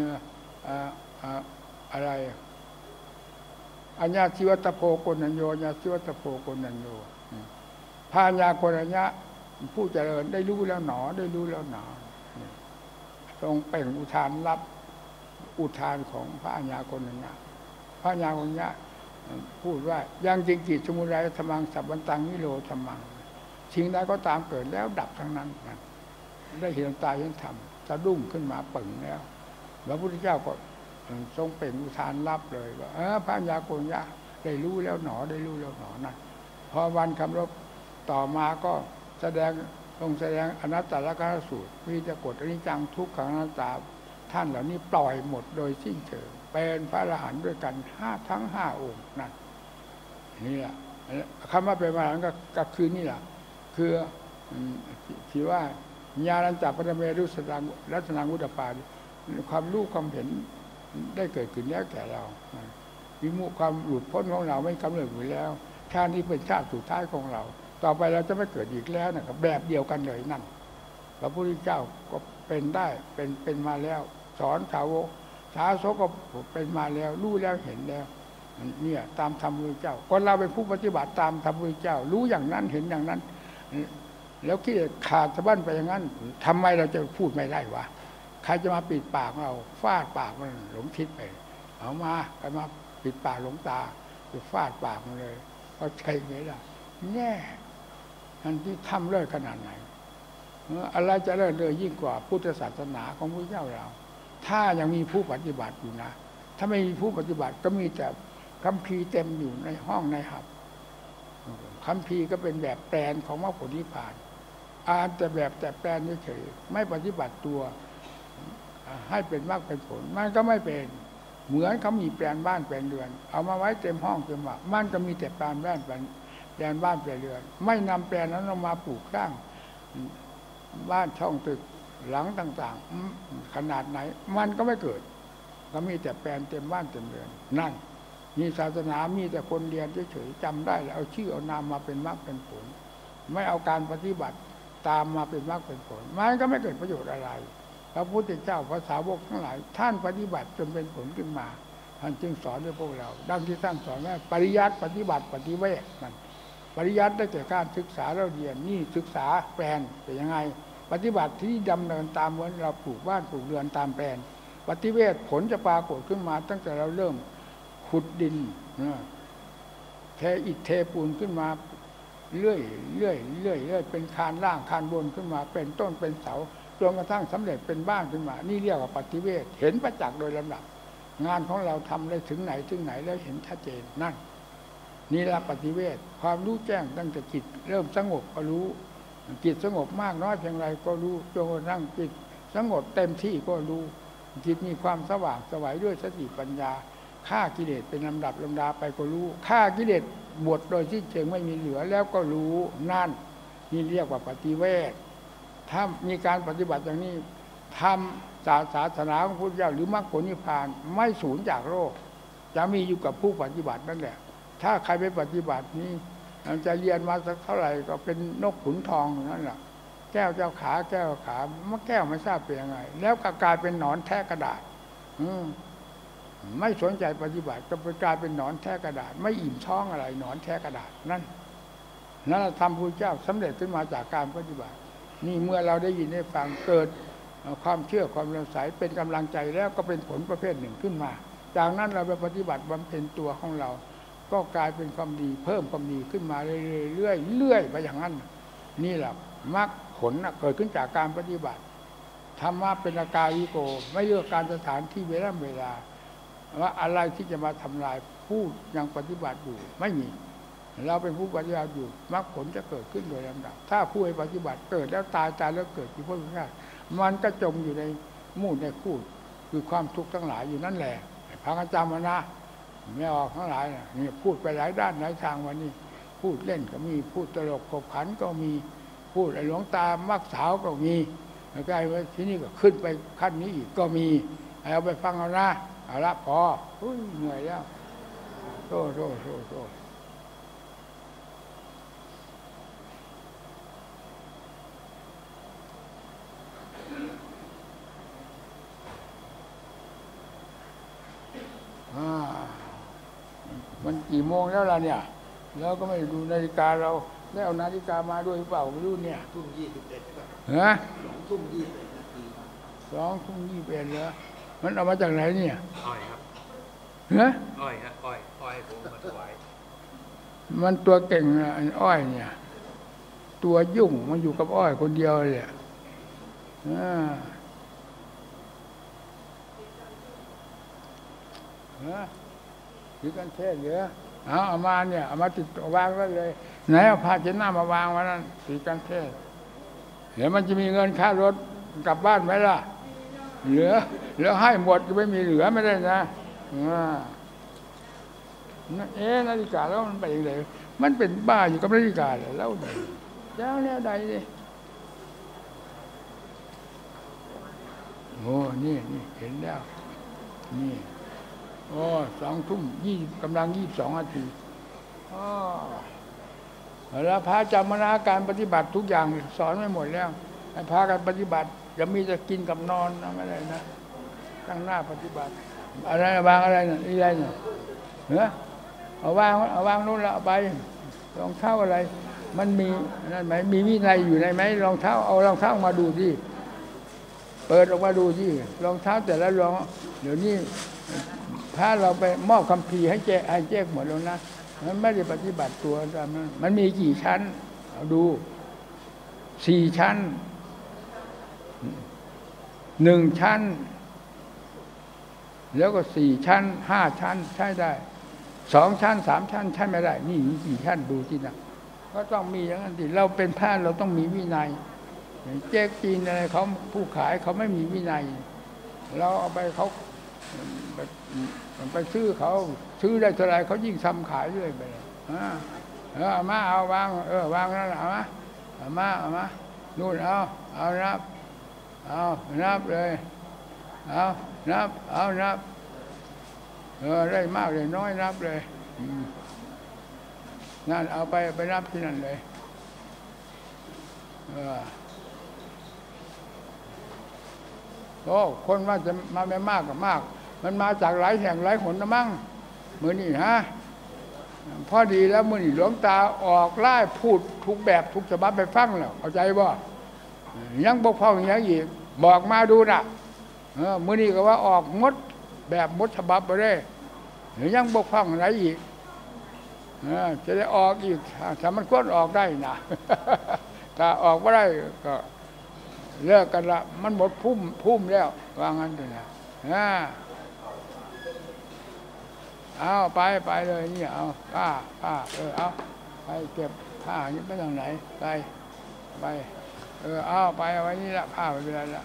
อะไรอัญญาชีวตโพโกนัญโยญาชีวตโพโกนัญโยพาญาโกนัญญะผู้เจริญได้รู้แล้วหนอได้รู้แล้วหนอทรงเปล่งอุทานรับอุทานของพระอัญญาโกนัญญะพระอัญญาโกนัญญะพูดว่ายังจริงจิตสมุทัยธรรมังสัพพันตังนิโรธรรมังสิ่งใดก็ตามเกิดแล้วดับทั้งนั้นได้เห็นตาเห็นธรรมสะดุ้งขึ้นมาปึ่งแล้วพระพุทธเจ้าก็ทรงเปล่งอุทานรับเลยว่าพระอัญญาโกนัญญะได้รู้แล้วหนอได้รู้แล้วหนอนั่นพอวันคำรบต่อมาก็แสดงอนัตตลักษณสูตรมีแต่กฎอนิจจังทุกขังอนัตตาท่านเหล่านี้ปล่อยหมดโดยสิ้นเชิงเป็นพระอรหันต์ด้วยกันทั้งห้าองค์นั่นนี่แหละคำว่าเป็นพระอรหันต์ก็คือนี่แหละคือที่ว่าญาณัญจปรเมรุสตังรัตนังอุตตปาความรู้ความเห็นได้เกิดขึ้นแล้วแก่เราวิมุตติความหลุดพ้นของเราไม่กำเริบอยู่แล้วชาตินี้เป็นชาติสุดท้ายของเราต่อไปเราจะไม่เกิดอีกแล้วนะครับแบบเดียวกันเลยนั่นพระพุทธเจ้าก็เป็นได้เป็นมาแล้วสอนสาวกก็เป็นมาแล้วรู้แล้วเห็นแล้วเนี่ยตามธรรมพระเจ้าคนเราเป็นผู้ปฏิบัติตามธรรมพระเจ้ารู้อย่างนั้นเห็นอย่างนั้นแล้วคิดขาดสะบั้นไปอย่างนั้นทำไมเราจะพูดไม่ได้วะใครจะมาปิดปากเราฟาดปากมันหลงทิศไปเอามาใครมาปิดปากหลงตาจะฟาดปากมันเลยเขาใช่ไหมล่ะแน่อันที่ทำเลิศขนาดไหนอะไรจะเลิศเลยยิ่งกว่าพุทธศาสนาของพระเจ้าเราถ้ายังมีผู้ปฏิบัติอยู่นะถ้าไม่มีผู้ปฏิบัติก็มีแต่คัมภีร์เต็มอยู่ในห้องในหับคัมภีร์ก็เป็นแบบแปลนของมรรคผลนิพพานอ่านแต่แบบแต่แปลนเฉยๆไม่ปฏิบัติตัวให้เป็นมรรคเป็นผลมันก็ไม่เป็นเหมือนเขามีแปลนบ้านแปลนเรือนเอามาไว้เต็มห้องเต็มว่ามันก็มีแต่แปลนบ้านแปลนบ้านแปลนเรือนไม่นำแปลนนั้นมาปลูกสร้างบ้านช่องตึกหลังต่างๆขนาดไหนมันก็ไม่เกิดก็มีแต่แปลนเต็มบ้านเต็มเรือนนั่นมีศาสนามีแต่คนเรียนเฉยๆจำได้แล้วเอาชื่อเอานามมาเป็นมรรคเป็นผลไม่เอาการปฏิบัติตามมาเป็นมรรคเป็นผลมันก็ไม่เกิดประโยชน์อะไรพระพุทธเจ้าพระสาวกทั้งหลายท่านปฏิบัติจนเป็นผลขึ้นมาท่านจึงสอนให้พวกเราดังที่ท่านสอนว่าปริยัติปฏิบัติปฏิเวทนั่นปริยัติได้แก่การศึกษาเราเรียนนี่ศึกษาแปลนเป็นยังไงปฏิบัติที่ดำเนินตามเหมือนเราปลูกบ้านปลูกเรือนตามแปลนปฏิเวทผลจะปรากฏขึ้นมาตั้งแต่เราเริ่มขุดดินเทอิฐเทปูนขึ้นมาเรื่อยเป็นคานล่างคานบนขึ้นมาเป็นต้นเป็นเสาจนกระทั่งสำเร็จเป็นบ้านขึ้นมานี่เรียกว่าปฏิเวทเห็นประจักษ์โดยลำดับงานของเราทำได้ถึงไหนแล้วเห็นชัดเจนนั่นนี่ละปฏิเวทความรู้แจ้งตั้งแต่จิตเริ่มสงบก็รู้จิตสงบมากน้อยเพียงไรก็รู้จนกระทั่งจิตสงบเต็มที่ก็รู้จิตมีความสว่างไสวด้วยสติปัญญาฆ่ากิเลสเป็นลำดับลำดาไปก็รู้ฆ่ากิเลสหมดโดยที่เชิงไม่มีเหลือแล้วก็รู้นั่นนี่เรียกว่าปฏิเวทถ้ามีการปฏิบัติอย่างนี้ทำศาสนาของพุทธเจ้าหรือมรรคผลนิพพานไม่สูญจากโลกจะมีอยู่กับผู้ปฏิบัตินั่นแหละถ้าใครไปปฏิบัตินี้จะเรียนมาสักเท่าไหร่ก็เป็นนกขุนทองนั่นแหละแก้วเจ้าขาแก้วขาเมื่อแก้วไม่ทราบเป็นยังไงแล้วก็กลายเป็นหนอนแท้กระดาษไม่สนใจปฏิบัติก็ไปกลายเป็นหนอนแท้กระดาษไม่อิ่มท้องอะไรหนอนแท้กระดาษนั่นธรรมพุทธเจ้าสำเร็จขึ้นมาจากการปฏิบัตินี่เมื่อเราได้ยินได้ฟังเกิดความเชื่อความเลื่อมใสเป็นกำลังใจแล้วก็เป็นผลประเภทหนึ่งขึ้นมาจากนั้นเราไปปฏิบัติบำเพ็ญตัวของเราก็กลายเป็นความดีเพิ่มความดีขึ้นมาเรื่อยไปอย่างนั้นนี่แหละมรรคผลเกิดขึ้นจากการปฏิบัติธรรมะเป็นอากาลิโกไม่เลือกการสถานที่เวลาว่าอะไรที่จะมาทำลายผู้ยังปฏิบัติอยู่ไม่มีเราเป็นผู้ปฏิบัติอยู่มรรคผลจะเกิดขึ้นโดยลำดับถ้าผู้ให้ปฏิบัติเกิดแล้วตายแล้วเกิดที่พ้นชาติมันก็จมอยู่ในมูดในคูดคือความทุกข์ทั้งหลายอยู่นั่นแหละพากันจำมันนะไม่ออกทั้งหลายนี่พูดไปหลายด้านหลายทางวันนี้พูดเล่นก็มีพูดตลกขบขันก็มีพูดไอ้หลวงตามักสาวก็มีแล้วก็ที่นี่ก็ขึ้นไปขั้นนี้อีกก็มีเอาไปฟังเอานะเอาละพอเหนื่อยแล้วโธ่มันกี่โมงแล้วล่ะเนี่ยแล้วก็ไม่ดูนาฬิกาเราได้เอานาฬิกามาด้วยเปล่าไม่รู้เนี่ย 2:21ครับฮะ 2:21 นาที 2:21แล้วมันเอามาจากไหนเนี่ยอ้อยครับฮะอ้อยฮะอ้อยผมมาถวายมันตัวเก่งนะอ้อยเนี่ยตัวยุ่งมันอยู่กับอ้อยคนเดียวเลยถือกันเทศเหรอเอามาเนี่ยเอามาติดวางไว้เลยไหนเอาผ้าเช็ดหน้ามาวางไว้นั่นถือกันเทศเดี๋ยวมันจะมีเงินค่ารถกลับบ้านไหมล่ะเหลือให้หมดจะไม่มีเหลือไม่ได้นะนาฬิกาแล้วมันไปอย่างไรมันเป็นบ้าอยู่กับนาฬิกาเลยแล้วไหนแล้วใดดิโอ้นี่เห็นแล้วนี่2:20กำลัง22 นาทีแล้วพระจำมนาการปฏิบัติทุกอย่างสอนไม่หมดแล้วให้พากันปฏิบัติจะมีจะกินกับนอนนะไม่ได้นะตั้งหน้าปฏิบัติอะไรวางอะไรน่ะอะไรเนี่ยเอาวางนู่นแล้วเอาไปรองเท้าอะไรมันมีนั่นไหมมีวินัยอยู่ในไหมรองเท้าเอารองเท้ามาดูสิเปิดออกมาดูสิรองเท้าแต่ละรองเดี๋ยวนี้ถ้าเราไปมอบคัมภีร์ให้แจกหมดแล้วนะมันไม่ได้ปฏิบัติตัวตามนั้นมันมีกี่ชั้นเอาดู4 ชั้น1 ชั้นแล้วก็4 ชั้น5 ชั้นใช้ได้2 ชั้น3 ชั้นใช้ไม่ได้นี่มีกี่ชั้นดูที่นะก็ต้องมีอย่างนั้นสิเราเป็นพระเราต้องมีวินัยเจ๊กจีนอะไรเขาผู้ขายเขาไม่มีวินัยเราเอาไปเขาไปซื้อเขาซื้อได้เท่าไรเขายิ่งทำขายเรื่อยไปเอามาเอาวางวางนั่นเอามานู่นเอานับเลยนับได้มากเลยน้อยนับเลยนั่นเอาไปนับที่นั่นเลยคนว่าจะมาไม่มากก็มากมันมาจากหลายแห่งหลายหนนะมั้งมื้อนี้ฮะพอดีแล้วมื้อนี้หลวงตาออกไล่พูดทุกแบบทุกฉบับไปฟังแล้วเข้าใจบ่ยังบกพร่องอย่างอีกบอกมาดูนะมื้อนี้ก็ว่าออกงดแบบหมดฉบับไปเลยยังบกพร่องอะไรอีกจะได้ออกอีกถ้ามันควรออกได้นะถ้าออกไม่ได้ก็เลิกกันละมันหมดพุ่มแล้วว่างั้นเลยนะเอาไปเลยนี่เอาผ้าเอาไปเก็บผ้านี่ไปทางไหนไปเอาไปเอาไว้นี่ละผ้าไปเป็นไรละ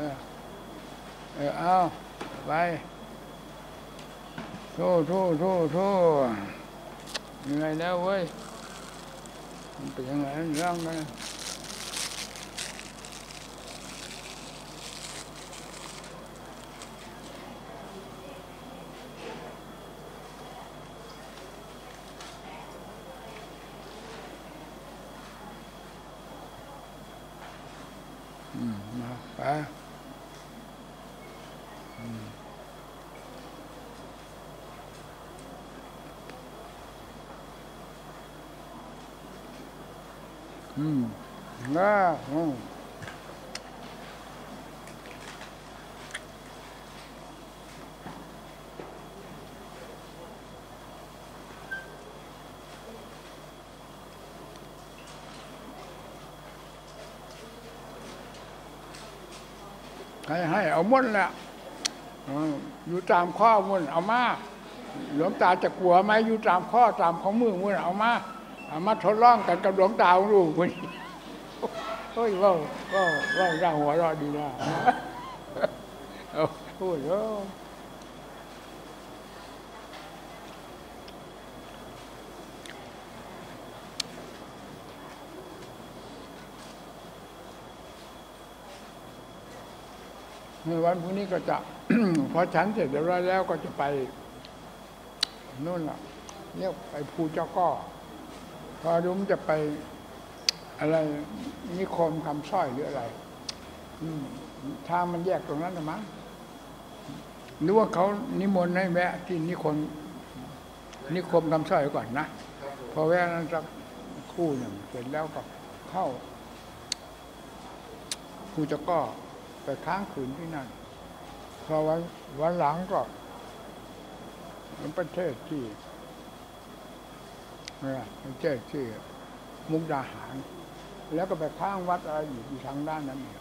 เอาไปโธ่ยังไงแล้วเว้ยมันเป็นยังไงเรื่องนั้นมาไปให้เอาม้วนแหละอยู่ตามข้อม้วนเอามาหลวงตาจะกลัวไหมอยู่ตามข้อตามของมือม้วนเอามาทดลองกันกับหลวงตาดูคนนี้ว่าร่างหัวเราะดีนะพูดแล้ววันพรุ่งนี้ก็จะ พอฉันเสร็จเรียบร้อยแล้วก็จะไปนู่นล่ะเรียกไปภูเจ้าก้อพอรุ้มจะไปอะไรนิคมคำสร้อยหรืออะไรทางมันแยกตรงนั้นนะมั้งนึกว่าเขานิมนต์ให้แวะที่นิคมคำสร้อยก่อนนะพอแวะนั้นสักคู่หนึ่งเสร็จแล้วก็เข้าภูเจ้าก้อไปค้างคืนที่นั่นพอวันหลังก็ประเทศที่มุกดาหารแล้วก็ไปค้างวัดอะไรอยู่ทางด้านนั้นเอง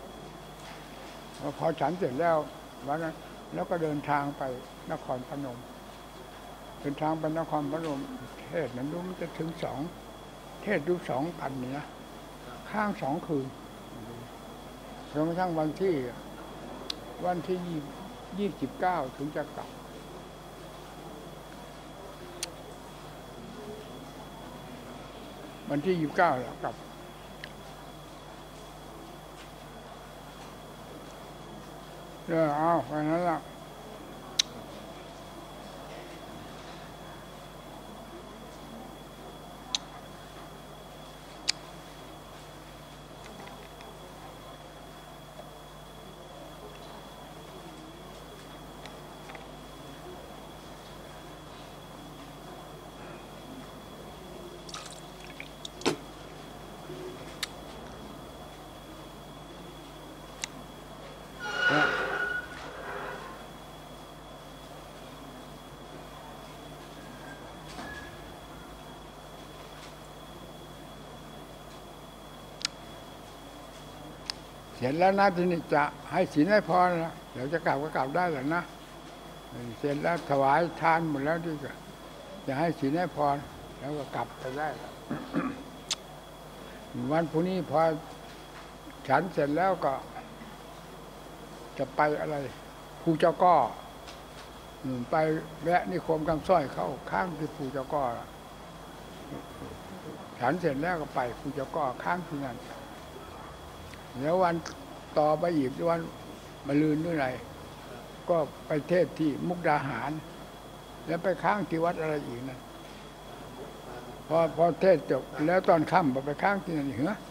พอฉันเสร็จแล้ววันนั้นแล้วก็เดินทางไปนครพนมเดินทางไปนครพนมเทศนั้นรู้มันจะถึงเทศดู2,000นี่นะค้าง2 คืนจนกระทั่งวันที่29ถึงจะกลับวันที่29แล้วกลับเอาไปนั้นละเสร็จแล้วนะทีนี้จะให้ศีลให้พรนะเดี๋ยวจะกลับก็กลับได้แหละนะเสร็จแล้วถวายทานหมดแล้วที่จะให้ศีลให้พรแล้วก็กลับไปได้ วันพรุ่งนี้พอฉันเสร็จแล้วก็จะไปอะไรภูเจ้าก้อไปแวะนิคมคำสร้อยเข้าข้างที่ภูเจ้าก้อฉันเสร็จแล้วก็ไปภูเจ้าก้อข้างที่นั่นแล้ววันต่อไปอีกวันมะรืนด้วยไรก็ไปเทศที่มุกดาหารแล้วไปค้างที่วัดอะไรอีกนะพอเทศจบแล้วตอนค่ำไปค้างที่นั่นอีกเหรอ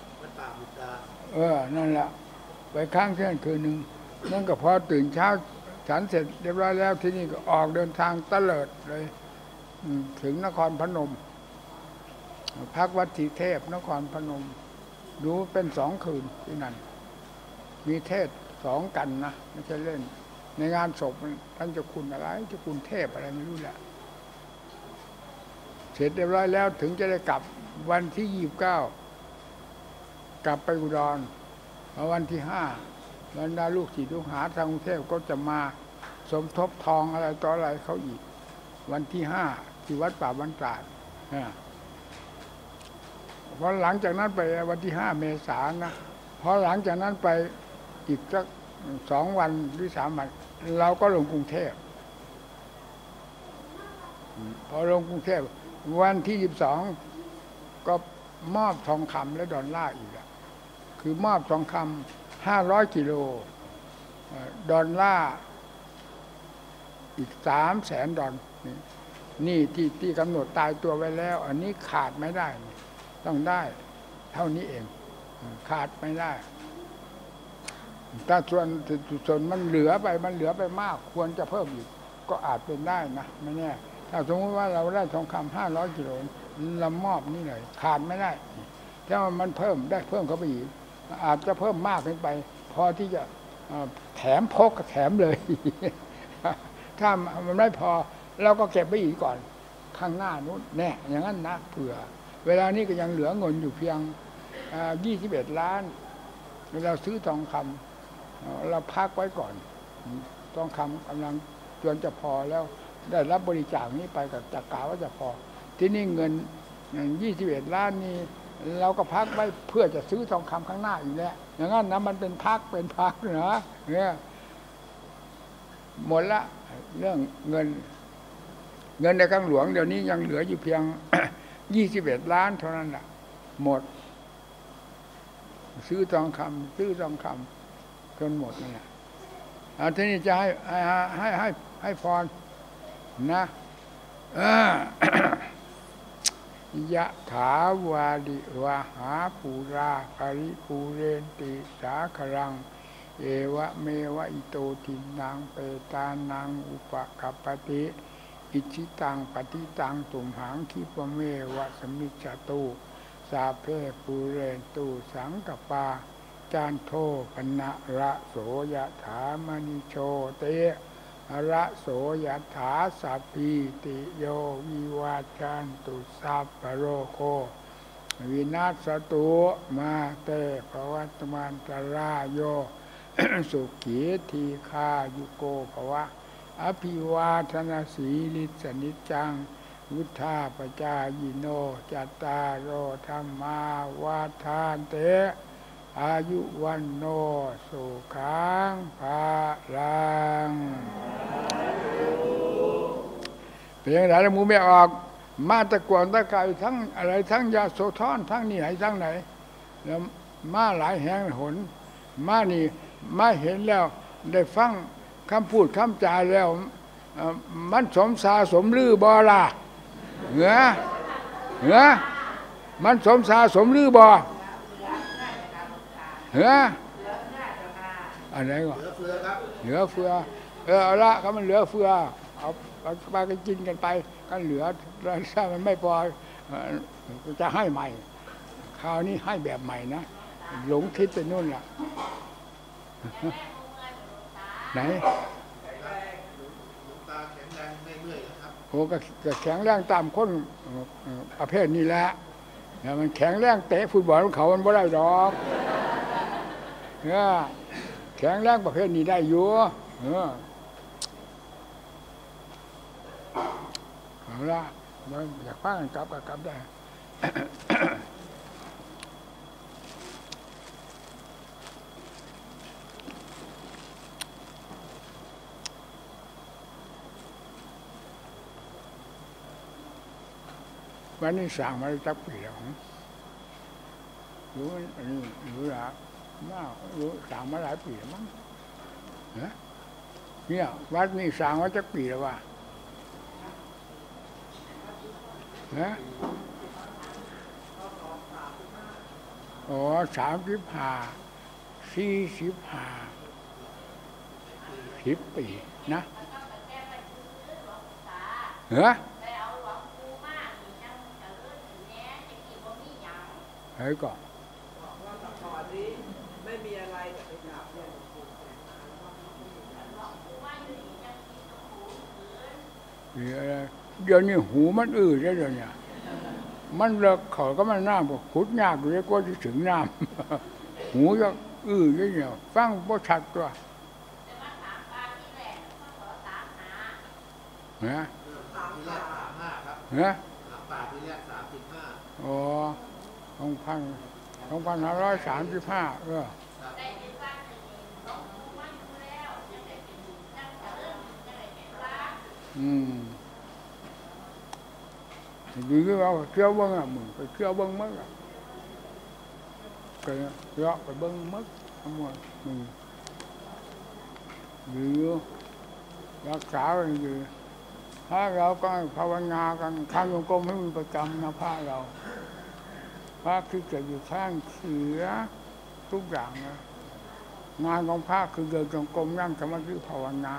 นั่นแหละไปค้างที่นั่นคืนหนึ่งนั่นก็พอตื่นเช้าฉันเสร็จเรียบร้อยแล้วที่นี่ก็ออกเดินทางตะเลิดเลยถึงนครพนมพักวัดศรีเทพนครพนมดูเป็น2 คืนที่นั่นมีเทศ2 กันนะไม่ใช่เล่นในงานศพท่านเจ้าคุณอะไรเจ้าคุณเทพอะไรไม่รู้แหละเสร็จเรียบร้อยแล้วถึงจะได้กลับวันที่29กลับไปอุดรวันที่5บรรดาลูกศิษย์ลูกหาทางกรุงเทพก็จะมาสมทบทองอะไรต่ออะไรเขาอีกวันที่5ที่วัดป่าบ้านตราดพอหลังจากนั้นไปวันที่5 เมษายนนะพอหลังจากนั้นไปอีกสัก2 วันหรือ3 วันเราก็ลงกรุงเทพพอลงกรุงเทพวันที่22ก็มอบทองคำและดอลลาร์อีกคือมอบทองคำ500 กิโลดอลลาร์อีก300,000 ดอลลาร์นี่ที่กำหนดตายตัวไว้แล้วอันนี้ขาดไม่ได้ต้องได้เท่านี้เองขาดไม่ได้ถ้าส่วนมันเหลือไปมากควรจะเพิ่มอีกก็อาจเป็นได้นะไม่แน่ถ้าสมมติว่าเราได้ทองคำ500 กิโลเรามอบนี่เลยขาดไม่ได้ถ้ามันเพิ่มเข้าไปอีกอาจจะเพิ่มมากขึ้นไปพอที่จะแถมพกแถมเลย ถ้ามันไม่พอเราก็เก็บไว้อีกก่อนข้างหน้านู้นแน่อย่างนั้นนะเผื่อเวลานี้ก็ยังเหลือเงินอยู่เพียง21 ล้านเราซื้อทองคำเราพักไว้ก่อนทองคำกำลังจวนจะพอแล้วได้รับบริจาคนี้ไปกับจักกาว่าจะพอที่นี่เงิน21 ล้านนี้เราก็พักไว้เพื่อจะซื้อทองคำข้างหน้าอีกแล้วอย่างนั้นนะมันเป็นพักนะเนี่ยหมดละเรื่องเงินในข้างหลวงเดี๋ยวนี้ยังเหลืออยู่เพียง 21 ล้านเท่านั้นแหละหมดซื้อทองคำจนหมดนี่แหละทีนี้จะให้พรนะยะถาวาลิวะหาปูราภริปูเรนติสาครังเอวะเมวะอิโตทินังเปตานังอุปกัปปติอิชิตังปฏิตังตุมหังคิปเมวะสมิจจตุสาเพปูเรนตุสังกปาจานโทปนะระโสยถามณิโชเตระโสยถาสัพพิติโยวิวัจจันตุสัพพโรโควินาศตุมาเตภวัตมันตรายโย สุขีทีฆายุโกภวะอภิวาทนาสีลิสนิจังวุธาปจายโนจัตตารโอธรรมาวาทานเตอายุวันโนสุขังภาลังเป็นอย่างไรมูไม่ออกมาตะกวนตะไคร้ทั้งอะไรทั้งยาโสธรทั้งนี่ไหนทั้งไหนแล้วมาหลายแห่งหนมานี่มาเห็นแล้วได้ฟังคำพูดคำจาแล้วมันสมสาสมลือบอล่ะเหรอมันสมสาสมลือบอเหรออะไรก็เหลือเฟือครับเหลือเฟือเอาละก็มันเหลือเฟือเอาไปกันกินกันไปกันเหลือถ้ามันไม่พอจะให้ใหม่คราวนี้ให้แบบใหม่นะหลงคิดไปนู่นล่ะไหนตาแข็งแรงไม่เมื่อยครับโอ้ก็แข็งแรงตามคนประเภทนี้แหละแล้วมันแข็งแรงเตะฟุตบอลของเขามันไม่ได้ดอกเนี่ยแข็งแรงประเภทนี้ได้อยู่เอาละมันอยากฟังกลับก็กลับได้วันนี้สั่งมาจักปีแล้วรู้อันนี้รู้ละมากรู้สั่งมาหลายปีแล้วมั้งเนี่ยวัดนี้สั่งมาจักปีแล้วว่าอ๋อ35 45 10 ปีนะเหรอเฮ้ยก่อนไม่มีอะไรแต่ไปกราบเนี่ยเดี๋ยวนี้หูมันได้เลยเนี่ยมันเลิกเขาก็มันน้ำขุดยากเลยกว่าจะถึงน้ำหูก็ได้เนี่ยฟังบ่ชัดตัวนะอ๋อ2535ดีก็เอาเชื่อบ้างมึงไปเชื่อบ้างมั้งไปเชื่อไปบ้างมั้งทั้งหมดดีรักษากันดีถ้าเราก็ภาวนากันทำโยกมให้มีประจำนะพระเราพระคือจะอยู่ข้างเสือทุกอย่างนะงานของพระคือเดินจงกรมนั่งสมาธิภาวนา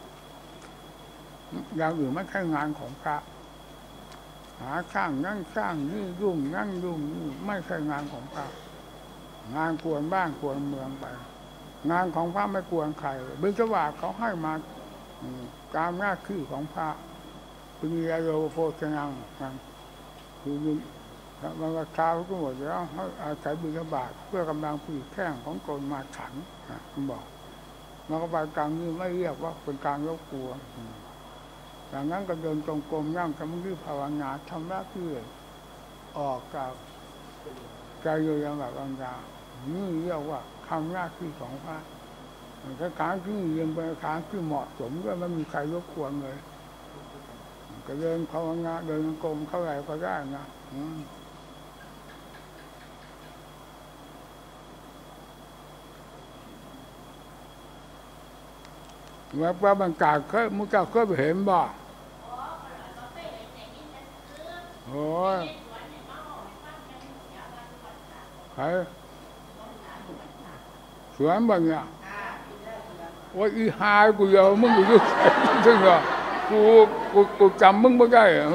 อย่างอื่นไม่ใช่งานของพระหาสร้างนั่งสร้างนี่ยุ่งนั่งยุ่งนี่ไม่ใช่งานของพระงานกวนบ้านกวนเมืองไปงานของพระไม่กวนใครบิณฑบาตเขาให้มาตามหน้าที่ของพระปุญญาโยโพชนังคือมันก็เช้าก็หมดแล้วให้อาศัยบิณฑบาตเพื่อกำลังปีกแข้งของตนมาฉันบอกมันก็ไปกลางนี้ไม่เรียกว่าเป็นการยกครัวดังนั้นก็เดินตรงกรมนั่งสมาธิภาวนาทำหน้าที่ออกจากใจโยยังแบบบางอย่างนี่เรียกว่าทำหน้าที่ของพระ cáiขาที่เรียงไปขาที่เหมาะสมก็ไม่มีใครรบกวนเลยก็เดินภาวนาเดินกรมเข้าไหร่ก็ได้นะว่าบรรกาศเคยมุกเจ้าเคยไปเห็นบ่โอ้ยใครสวนบ้างเนี่ยว่าอีหายกูเยอะมึงกูยุ่งจริงเหรอกูจำมึงไม่ได้เหรอ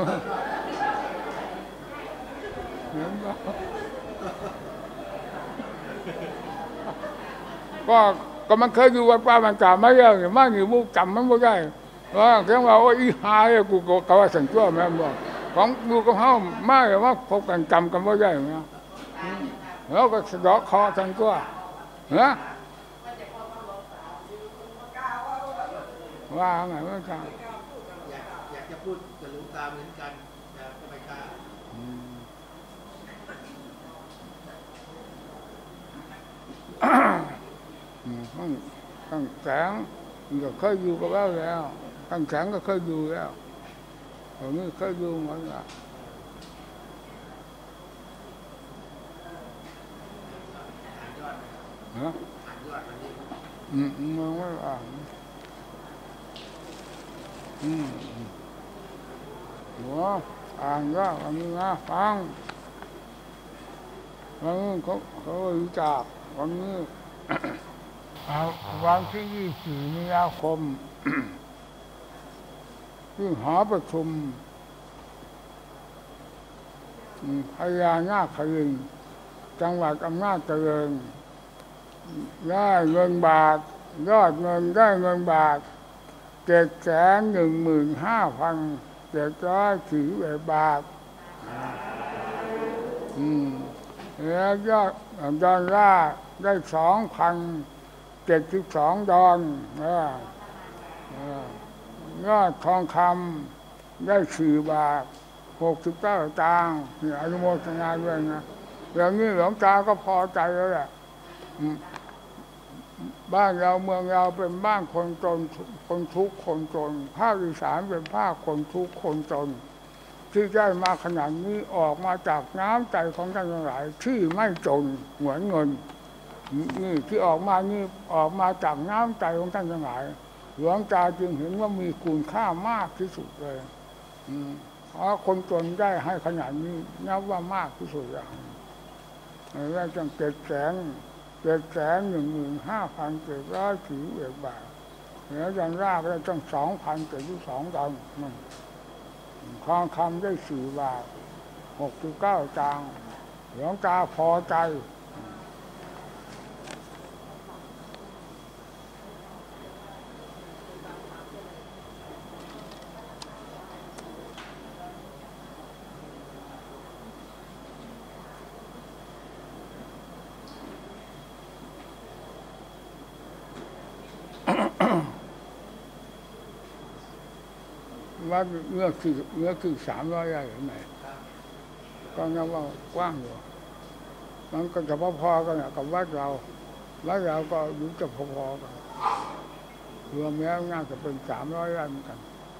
ก็มันเคยอยู่วัดป่าบรรกาไม่เยอะอย่างมากอยู่มุกจำมันไม่ได้ว่าแค่ว่าโอ้อีหายกูก็ว่าสังชั่วแม่บอกของดูกับเขามากเลยว่าพบกันจำกันไม่ได้ไหมแล้วก็สะดอกคอสังชั่วฮะว่าไงว่าไงอยากจะพูดกับหลวงตาเหมือนกันแต่ก็ไม่กล้าข้างแสงก็เคยอยู่กับเราแล้วข้างแสงก็เคยอยู่แล้วตรงนี้เคยอยู่หมดละฮะมึงไม่อ่านหัวอ่านก็วันนี้นะฟังวันนี้เขารู้จักวันนี้วันที่24 มีนาคมที่หอประชุมพญานาครินทร์จังหวัดอำนาจเจริญได้เงินบาทยอดเงินได้เงินบาท715,741 บาทแล้วยอดดอลลาร์ได้2,072 ดอลยอดทองคำได้4 บาท 69 สตางค์นี่อนุโมทนาด้วยนะอย่างนี้หลวงตาก็พอใจแล้วแหละบ้านเราเมืองเราเป็นบ้านคนจนคนทุกข์คนจนภาคอีสานเป็นภาคคนทุกข์คนจนที่ได้มาขนาดนี้ออกมาจากน้ำใจของท่านทั้งหลายที่ไม่จนเหมือนเงินนี่ที่ออกมานี่ออกมาจากน้ำใจของท่านทั้งหลายหลวงตาจึงเห็นว่ามีคุณค่ามากที่สุดเลยเพราะคนจนได้ให้ขนาดนี้นับว่ามากที่สุดอย่างแล้วจัง715,741 บาทแล้วจังรากได้จัง2,072 ดอลลาร์ทองคำได้4 บาท 69 สตางค์หลวงตาพอใจว่าเนื้อคือ300 ไร่หรือไงก็นับว่ากว้างอยู่มันก็จะพอๆกันกับวัดเราก็รู้จะพอๆกันรวมแล้วน่าจะเป็น300 ไร่เหมือนกัน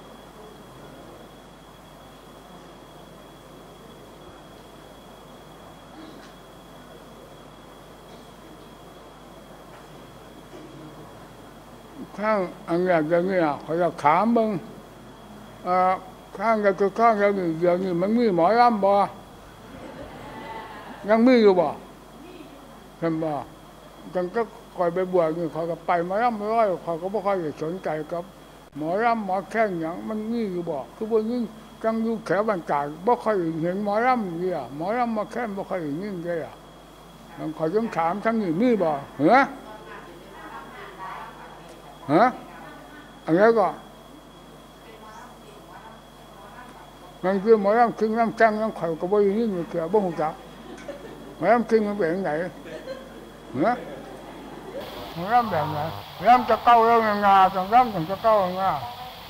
ข้างอันนี้อย่างนี้เขาจะถามมึงข้างก็คือข้างอย่างนี้มันมีหมอลำบ่ยังมีอยู่บ่เห็นบ่จังก็คอยไปบวชนี่เขาก็ไปหมอลำไม่ร้อยเขาก็ไม่ค่อยสนใจกับหมอลำหมอแข้งอย่างมันมีอยู่บ่คือพวกนี้จังอยู่แถวบรรกาศไม่ค่อยเห็นหมอลำเนี่ยหมอลำมาแข้งไม่ค่อยเห็นนี่เลยมันคอยต้องถามทั้งนี้มีบ่เหรออันนี้ก็มันคือหมอลำคึงน้ำจังน้ำข่อยก็บ่อยู่นี่มันเกี่ยวบ่หูจักหมอลำคึงมันเป็นยังไงหมอลำแบบไหนลำจะเก้าแล้วงาจังลำจะเก้างา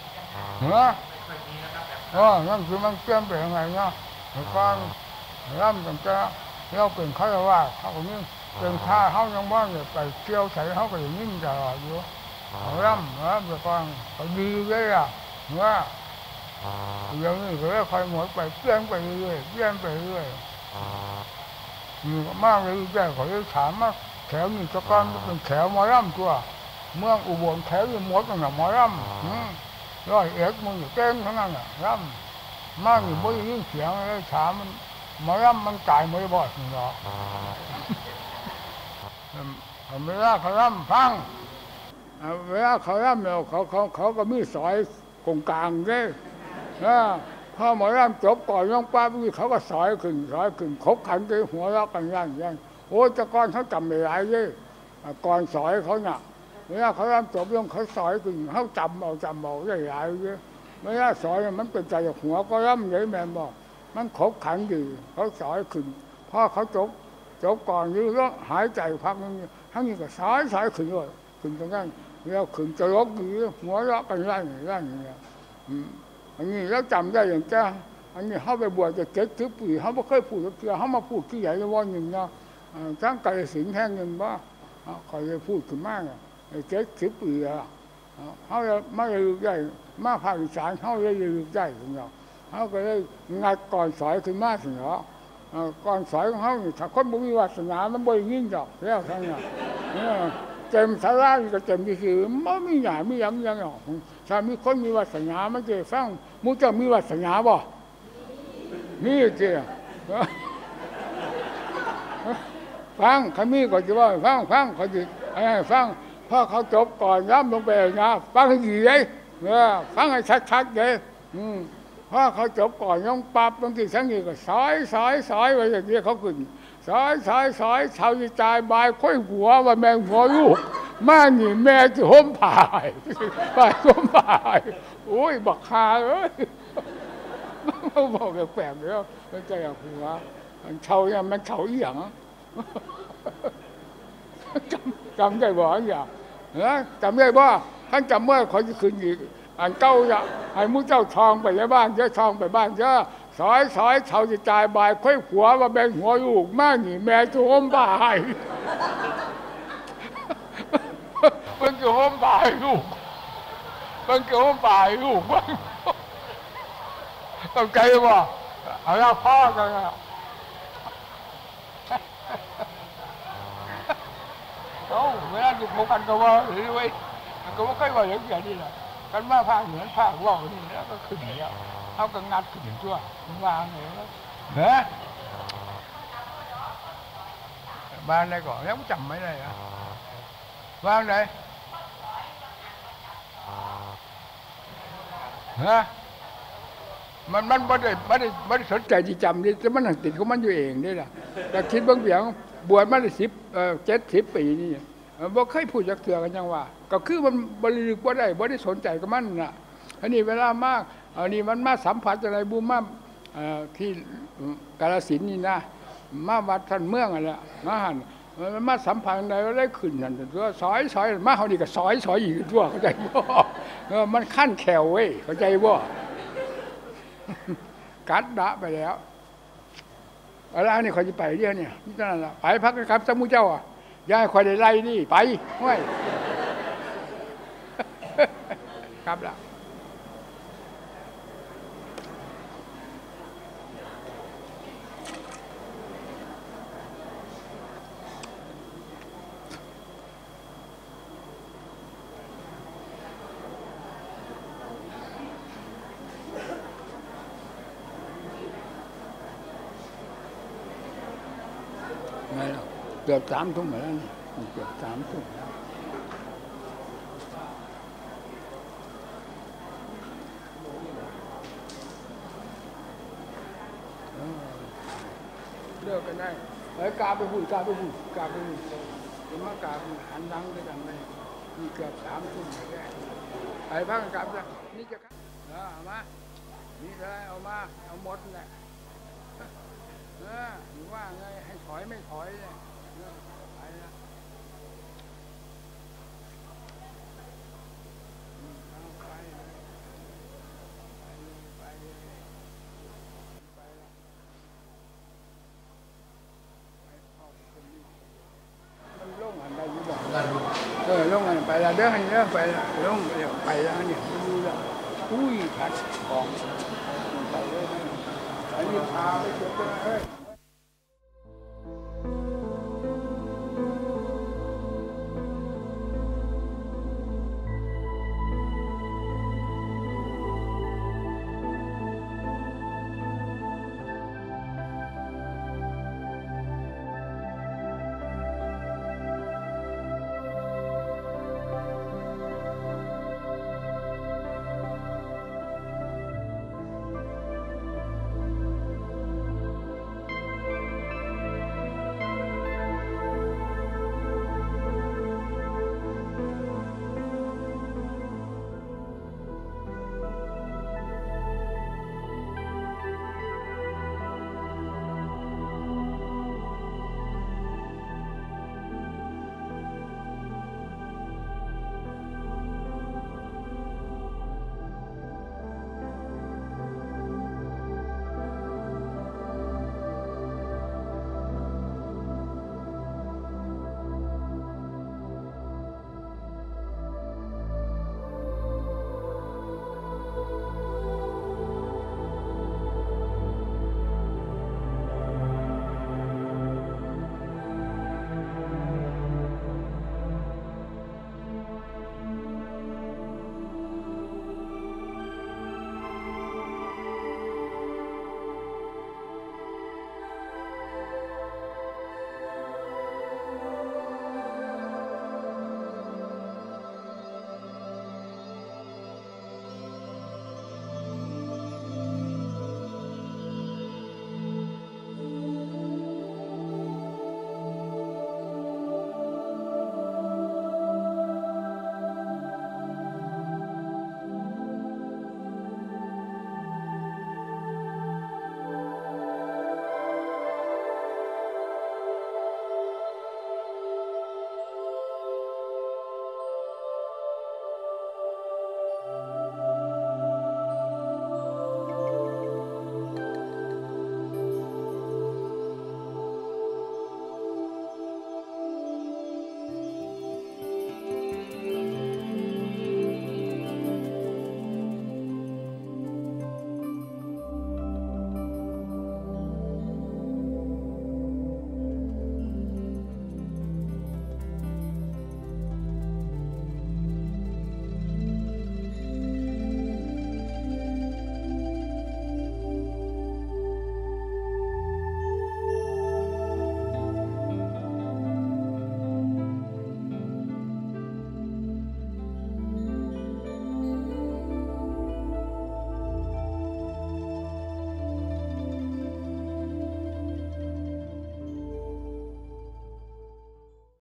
นั่นคือมันเปลี่ยนไปยังไงเนาะแล้วก็ลำจังจะเราเป็นเขาว่าเขาคนนี้เป็นท่าเขายังว่าเนี่ยไปเที่ยวใส่เขาก็อย่างนี้ตลอดอยู่ร่ำแบบฟังก็ดีเลยอ่ะว่าอย่างนี้ก็เลยคอยหมดไปเปลี่ยนไปเรื่อยเปลี่ยนไปเรื่อยมีมากเลยแกเขาเลยถามว่าแถวนี้ตะกอนเป็นแถวมอร่ำตัวเมืองอุบลแถวนี้หมดตั้งแต่มอร่ำร้อยเอ็ดมึงเต้นทั้งนั้นอ่ะร่ำมากอยู่ไม่ยินเสียงเลยถามมันมอร่ำมันตายไม่บ่อยหรอกเวลาเขาร่ำฟังเวลาเขาร่ำเนี่ยเขาก็มีสอยกงกลางเลยพอหมอร่ำจบก่อนน้องป้าพี่เขาก็สอยขึ้นคบขันไปหัวเราะกันอย่างโอ้แต่ก่อนเขาจำไม่ได้เลยก่อนสอยเขาเนี่ยเวลาเขาร่ำจบยังเขาสอยขึ้นเขาจำเอาได้หลายเลยเวลาสอยมันเป็นใจหัวก็ร่ำเลยแม่บอกมันคบขันดีเขาสอยขึ้นพอเขาจบก่อนยื้อแล้วหายใจพักนึงทั้งนี้ก็สายขึ้นเลยขึ้นตรงนั้นแล้วขึ้นจะลกอยู่หัวเราะกันอย่างนี้อันนี้แล้วจำได้อย่างแกอันนี้เขาไปบวชจะ70 ปีเขาไม่เคยพูดเกี่ยวเขามาพูดที่ใหญ่วันหนึ่งนะทั้งกาฬสินธุ์แห่งหนึ่งว่าเขาจะพูดขึ้นมาก70 ปีแล้วเขาไม่ได้รู้ได้มาภาคอีสานเขาได้รู้ได้ถึงเราเขาก็เลยงัดก่อนสอยขึ้นมาถึงเราก่อนสอยของเขาถ้าคนบุญวาสนามันบ่อยยิ่งดอกแล้วทั้งนั้นเต็มสาราก็เต็มที่คือไม่มีหยาไม่ยังหรอกถ้ามีคนมีวาสนามันจะฟังมุจจะมีวาสนาบ่นี่เจ้าฟังเขามีก็จะว่าฟังเขาจะฟังพอเขาจบก่อนย้ำลงไปนะฟังให้ดีเลยฟังให้ชัดๆเลยพอเขาจบก่อนย่องปั๊บบางทีทั้งนี้ก็สายไว้อย่างนี้เขาขึ้นสายชาวจิตใจบายค่อยหัวว่าแมงหัวลูกแม่นี่แม่จะห่มผ่ายห่มผ่ายโอ้ยบักคาเลยเขาบอกแปลกๆแล้วมันใจหัวมันเช่าเนี่ยมันเช่าอีหยังจำได้บ่อย่างจำได้บ่ท่านจำเมื่อเขาจะขึ้นอีกอันเก้าจะให้มุ้งเจ้าทองไปแล้วบ้างเยอะทองไปบ้างเยอะสอยชาวจิตใจบายค่อยหัวว่าแบงหัวลูกแม่นี่แม่จะห่มบ่ายมันจะห่มบ่ายลูกมันจะห่มบ่ายลูกต้องใจว่าเอาละพ่อกันนะเวลาดูของกันก็ว่าหรือไว้มันก็ว่าค่อยว่าอย่างนี้แหละกันว่าภาคเหนือภาคว่านี่แล้วก็ขึ้นแล้วเขาก็งัดขึ้นชั่ววางเลยแล้วบ้านไหนก่อนแล้วจำไม่ได้อะวางไหนมันไม่ได้สนใจที่จำนี่แต่มันติดของมันอยู่เองนี่แหละแต่คิดบางอย่างบวชมาได้70 ปีนี่บ่เคยพูดจักเถื่อกันยังว่าก็คือมันบริลึกว่าได้สนใจกับมันน่ะอันนี้เวลามากอันนี้มันมาสัมผัสอะไรบูมาที่กาฬสินธุ์นี่นะมาวัดท่านเมืองอะไรมาหันมันมาสัมผัสอะไรได้ขึ้นนั่นตัวซอยมาเขานี่ก็ซอยอีกตัวเข้าใจบ่มันขั้นแขวเว้ยเข้าใจบ่กัดดะไปแล้วอะไรนี่เขาจะไปเรื่องเนี่ยนี่นั่นแหละไปพักกับสมุเจ้าอ่ะยายคอยได้ไล่นี่ไปห้วยครับละเกือบ3 ทุ่มแล้วเกือบ3 ทุ่มแล้วเลิกกันได้กาไปพูดจะมากาหันดังด้วยกันเลยมีเกือบ3 ทุ่มแล้วไปพักกับจะนี่จะเอามานี่เลยเอามาเอาหมดแหละหรือว่าไงให้ถอยไม่ถอยเลยไปละไปกันลงกันไปแล้วเด้อเด้อไปแล้วลงเดี๋ยวไปแล้วเนี่ยดูแล้วอุ้ยพัดของไปเลยอันนี้พาไปเจอกันเฮ้ย